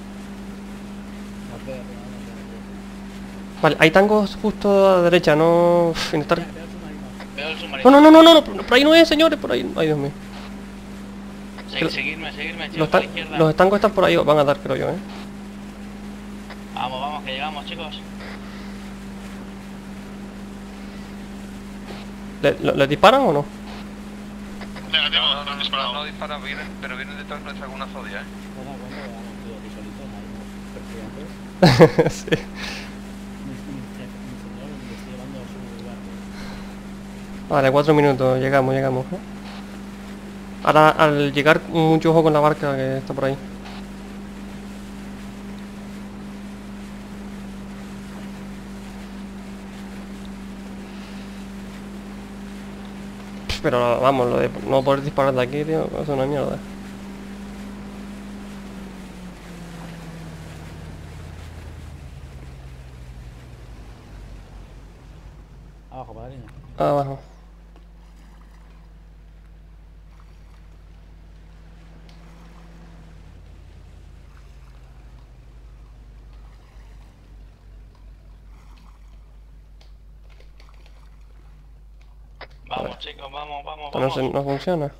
Vale, hay tangos justo a la derecha, no... Intentar... Veo el submarino. No, por ahí no es, señores, por ahí... Ay, Dios mío. Seguirme, chicos, a la izquierda. Los tangos están por ahí, os van a dar, creo yo, Vamos, que llegamos, chicos. ¿Les disparan o no? Negativo, no han disparado. No disparan, pero vienen detrás nuestra alguna zodia, Sí. Vale, 4 minutos, llegamos, Ahora, al llegar, mucho ojo con la barca que está por ahí. Pero vamos, lo de no poder disparar de aquí, tío, es una mierda. Abajo, padrino. Abajo. Vamos, chicos, vamos. No funciona.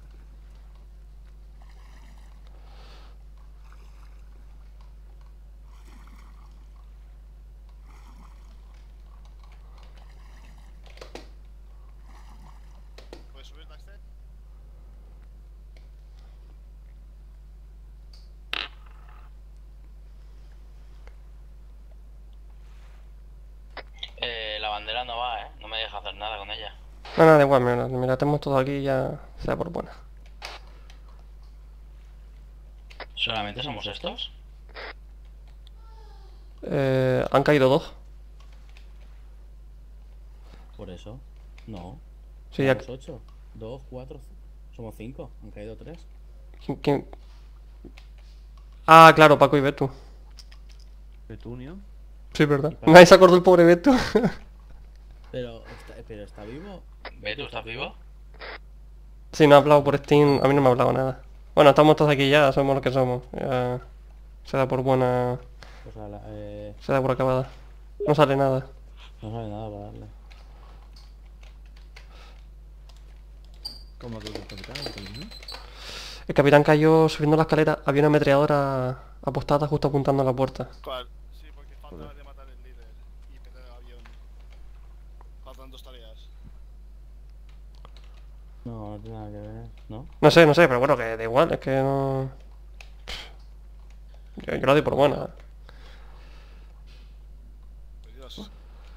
¿Puedes subir, Daxter? La bandera no va, no me deja hacer nada con ella. No, da igual, mira, estamos todos aquí y ya sea por buena. ¿Solamente somos estos? Han caído 2. Por eso. No. Sí, ya... Somos 8. 2, 4. Somos 5. Han caído 3. ¿Quién? Ah, claro, Paco y Betu. ¿Betunio? Sí, verdad. Nadie se acordó el pobre Betu. Pero está vivo. ¿Betu, estás vivo? Sí, no ha hablado por Steam, a mí no me ha hablado nada. Bueno, estamos todos aquí ya, somos los que somos. Ya se da por buena... O sea, se da por acabada. No sale nada. No sale nada para darle. ¿Cómo que el capitán? El capitán cayó subiendo la escalera, había una ametralladora apostada justo apuntando a la puerta. ¿Cuál? Sí, porque faltaba de matar el líder y perder el avión. Faltan 2 tareas. No tiene nada que ver, ¿no? No sé, pero bueno, que da igual, es que no... Yo la doy por buena. Dios.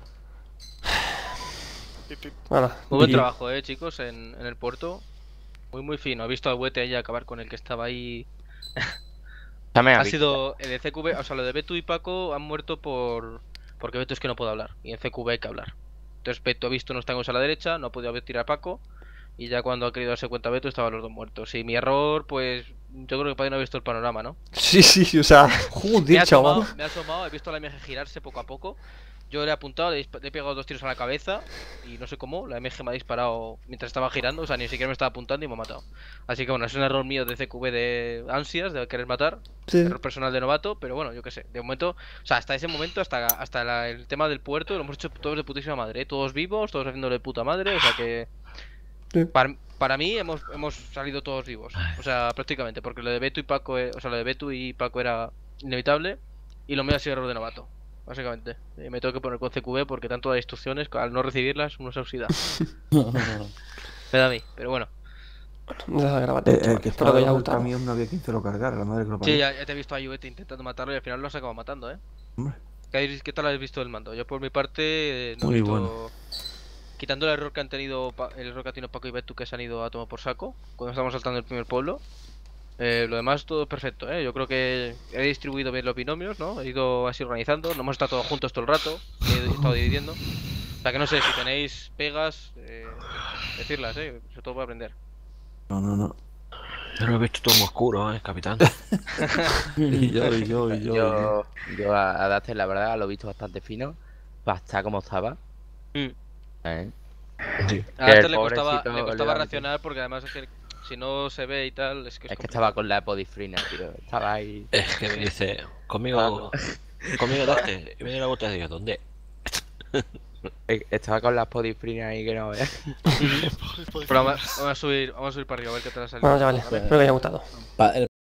Hola. Muy buen trabajo, chicos, en el puerto. Muy fino. He visto al Huete ahí acabar con el que estaba ahí. Ha sido el de CQB, o sea, lo de Betu y Paco han muerto porque Betu es que no puede hablar. Y en CQB hay que hablar. Entonces Betu ha visto unos tangos a la derecha, no ha podido tirar a Paco. Y ya cuando ha querido darse cuenta Betu estaban los dos muertos. Y mi error, pues yo creo que Padre no ha visto el panorama, ¿no? Sí, o sea, joder, chaval. Me ha asomado, he visto a la MG girarse poco a poco. Yo le he apuntado, le he pegado 2 tiros a la cabeza y no sé cómo, la MG me ha disparado mientras estaba girando, o sea, ni siquiera me estaba apuntando y me ha matado. Así que bueno, es un error mío de CQB de ansias, de querer matar, error personal de novato, pero bueno, yo qué sé, de momento, o sea, hasta ese momento, hasta el tema del puerto, lo hemos hecho todos de putísima madre, todos vivos, todos haciéndole de puta madre, o sea que... Para mí hemos salido todos vivos, o sea, prácticamente, porque lo de Betu y Paco, lo de Betu y Paco era inevitable y lo mío ha sido error de novato. Básicamente, me tengo que poner con CQB porque tanto las instrucciones, al no recibirlas, uno se oxida. Me da a mí, pero bueno. El que estaba en el camión no había quien se lo cargara, la madre que lo parió. Sí, ya te he visto a Yuete intentando matarlo y al final lo has acabado matando, Hombre. ¿Qué tal habéis visto el mando? Yo por mi parte no he Muy visto... bueno. Quitando el error que han tenido el error que ha tenido Paco y Betu, que se han ido a tomar por saco cuando estamos saltando el primer pueblo. Lo demás todo perfecto, Yo creo que he distribuido bien los binomios, ¿no? He ido así organizando, no hemos estado todos juntos todo el rato, he estado dividiendo. O sea que no sé, si tenéis pegas, decirlas, sobre todo para aprender. No. Yo lo he visto todo muy oscuro, capitán. Y yo. Yo a Daster, la verdad, lo he visto bastante fino. Para estar como estaba. Sí. A Daster le costaba reaccionar porque además es que si no se ve y tal, es que estaba con la epodifrina, tío. Estaba ahí. Es que me dice, conmigo Daster. Y me dio la vuelta y digo, ¿dónde? Estaba con las podifrinas ahí que no veas. Pero vamos a subir para arriba a ver qué tal ha salido. Bueno, chavales, espero que os haya gustado. El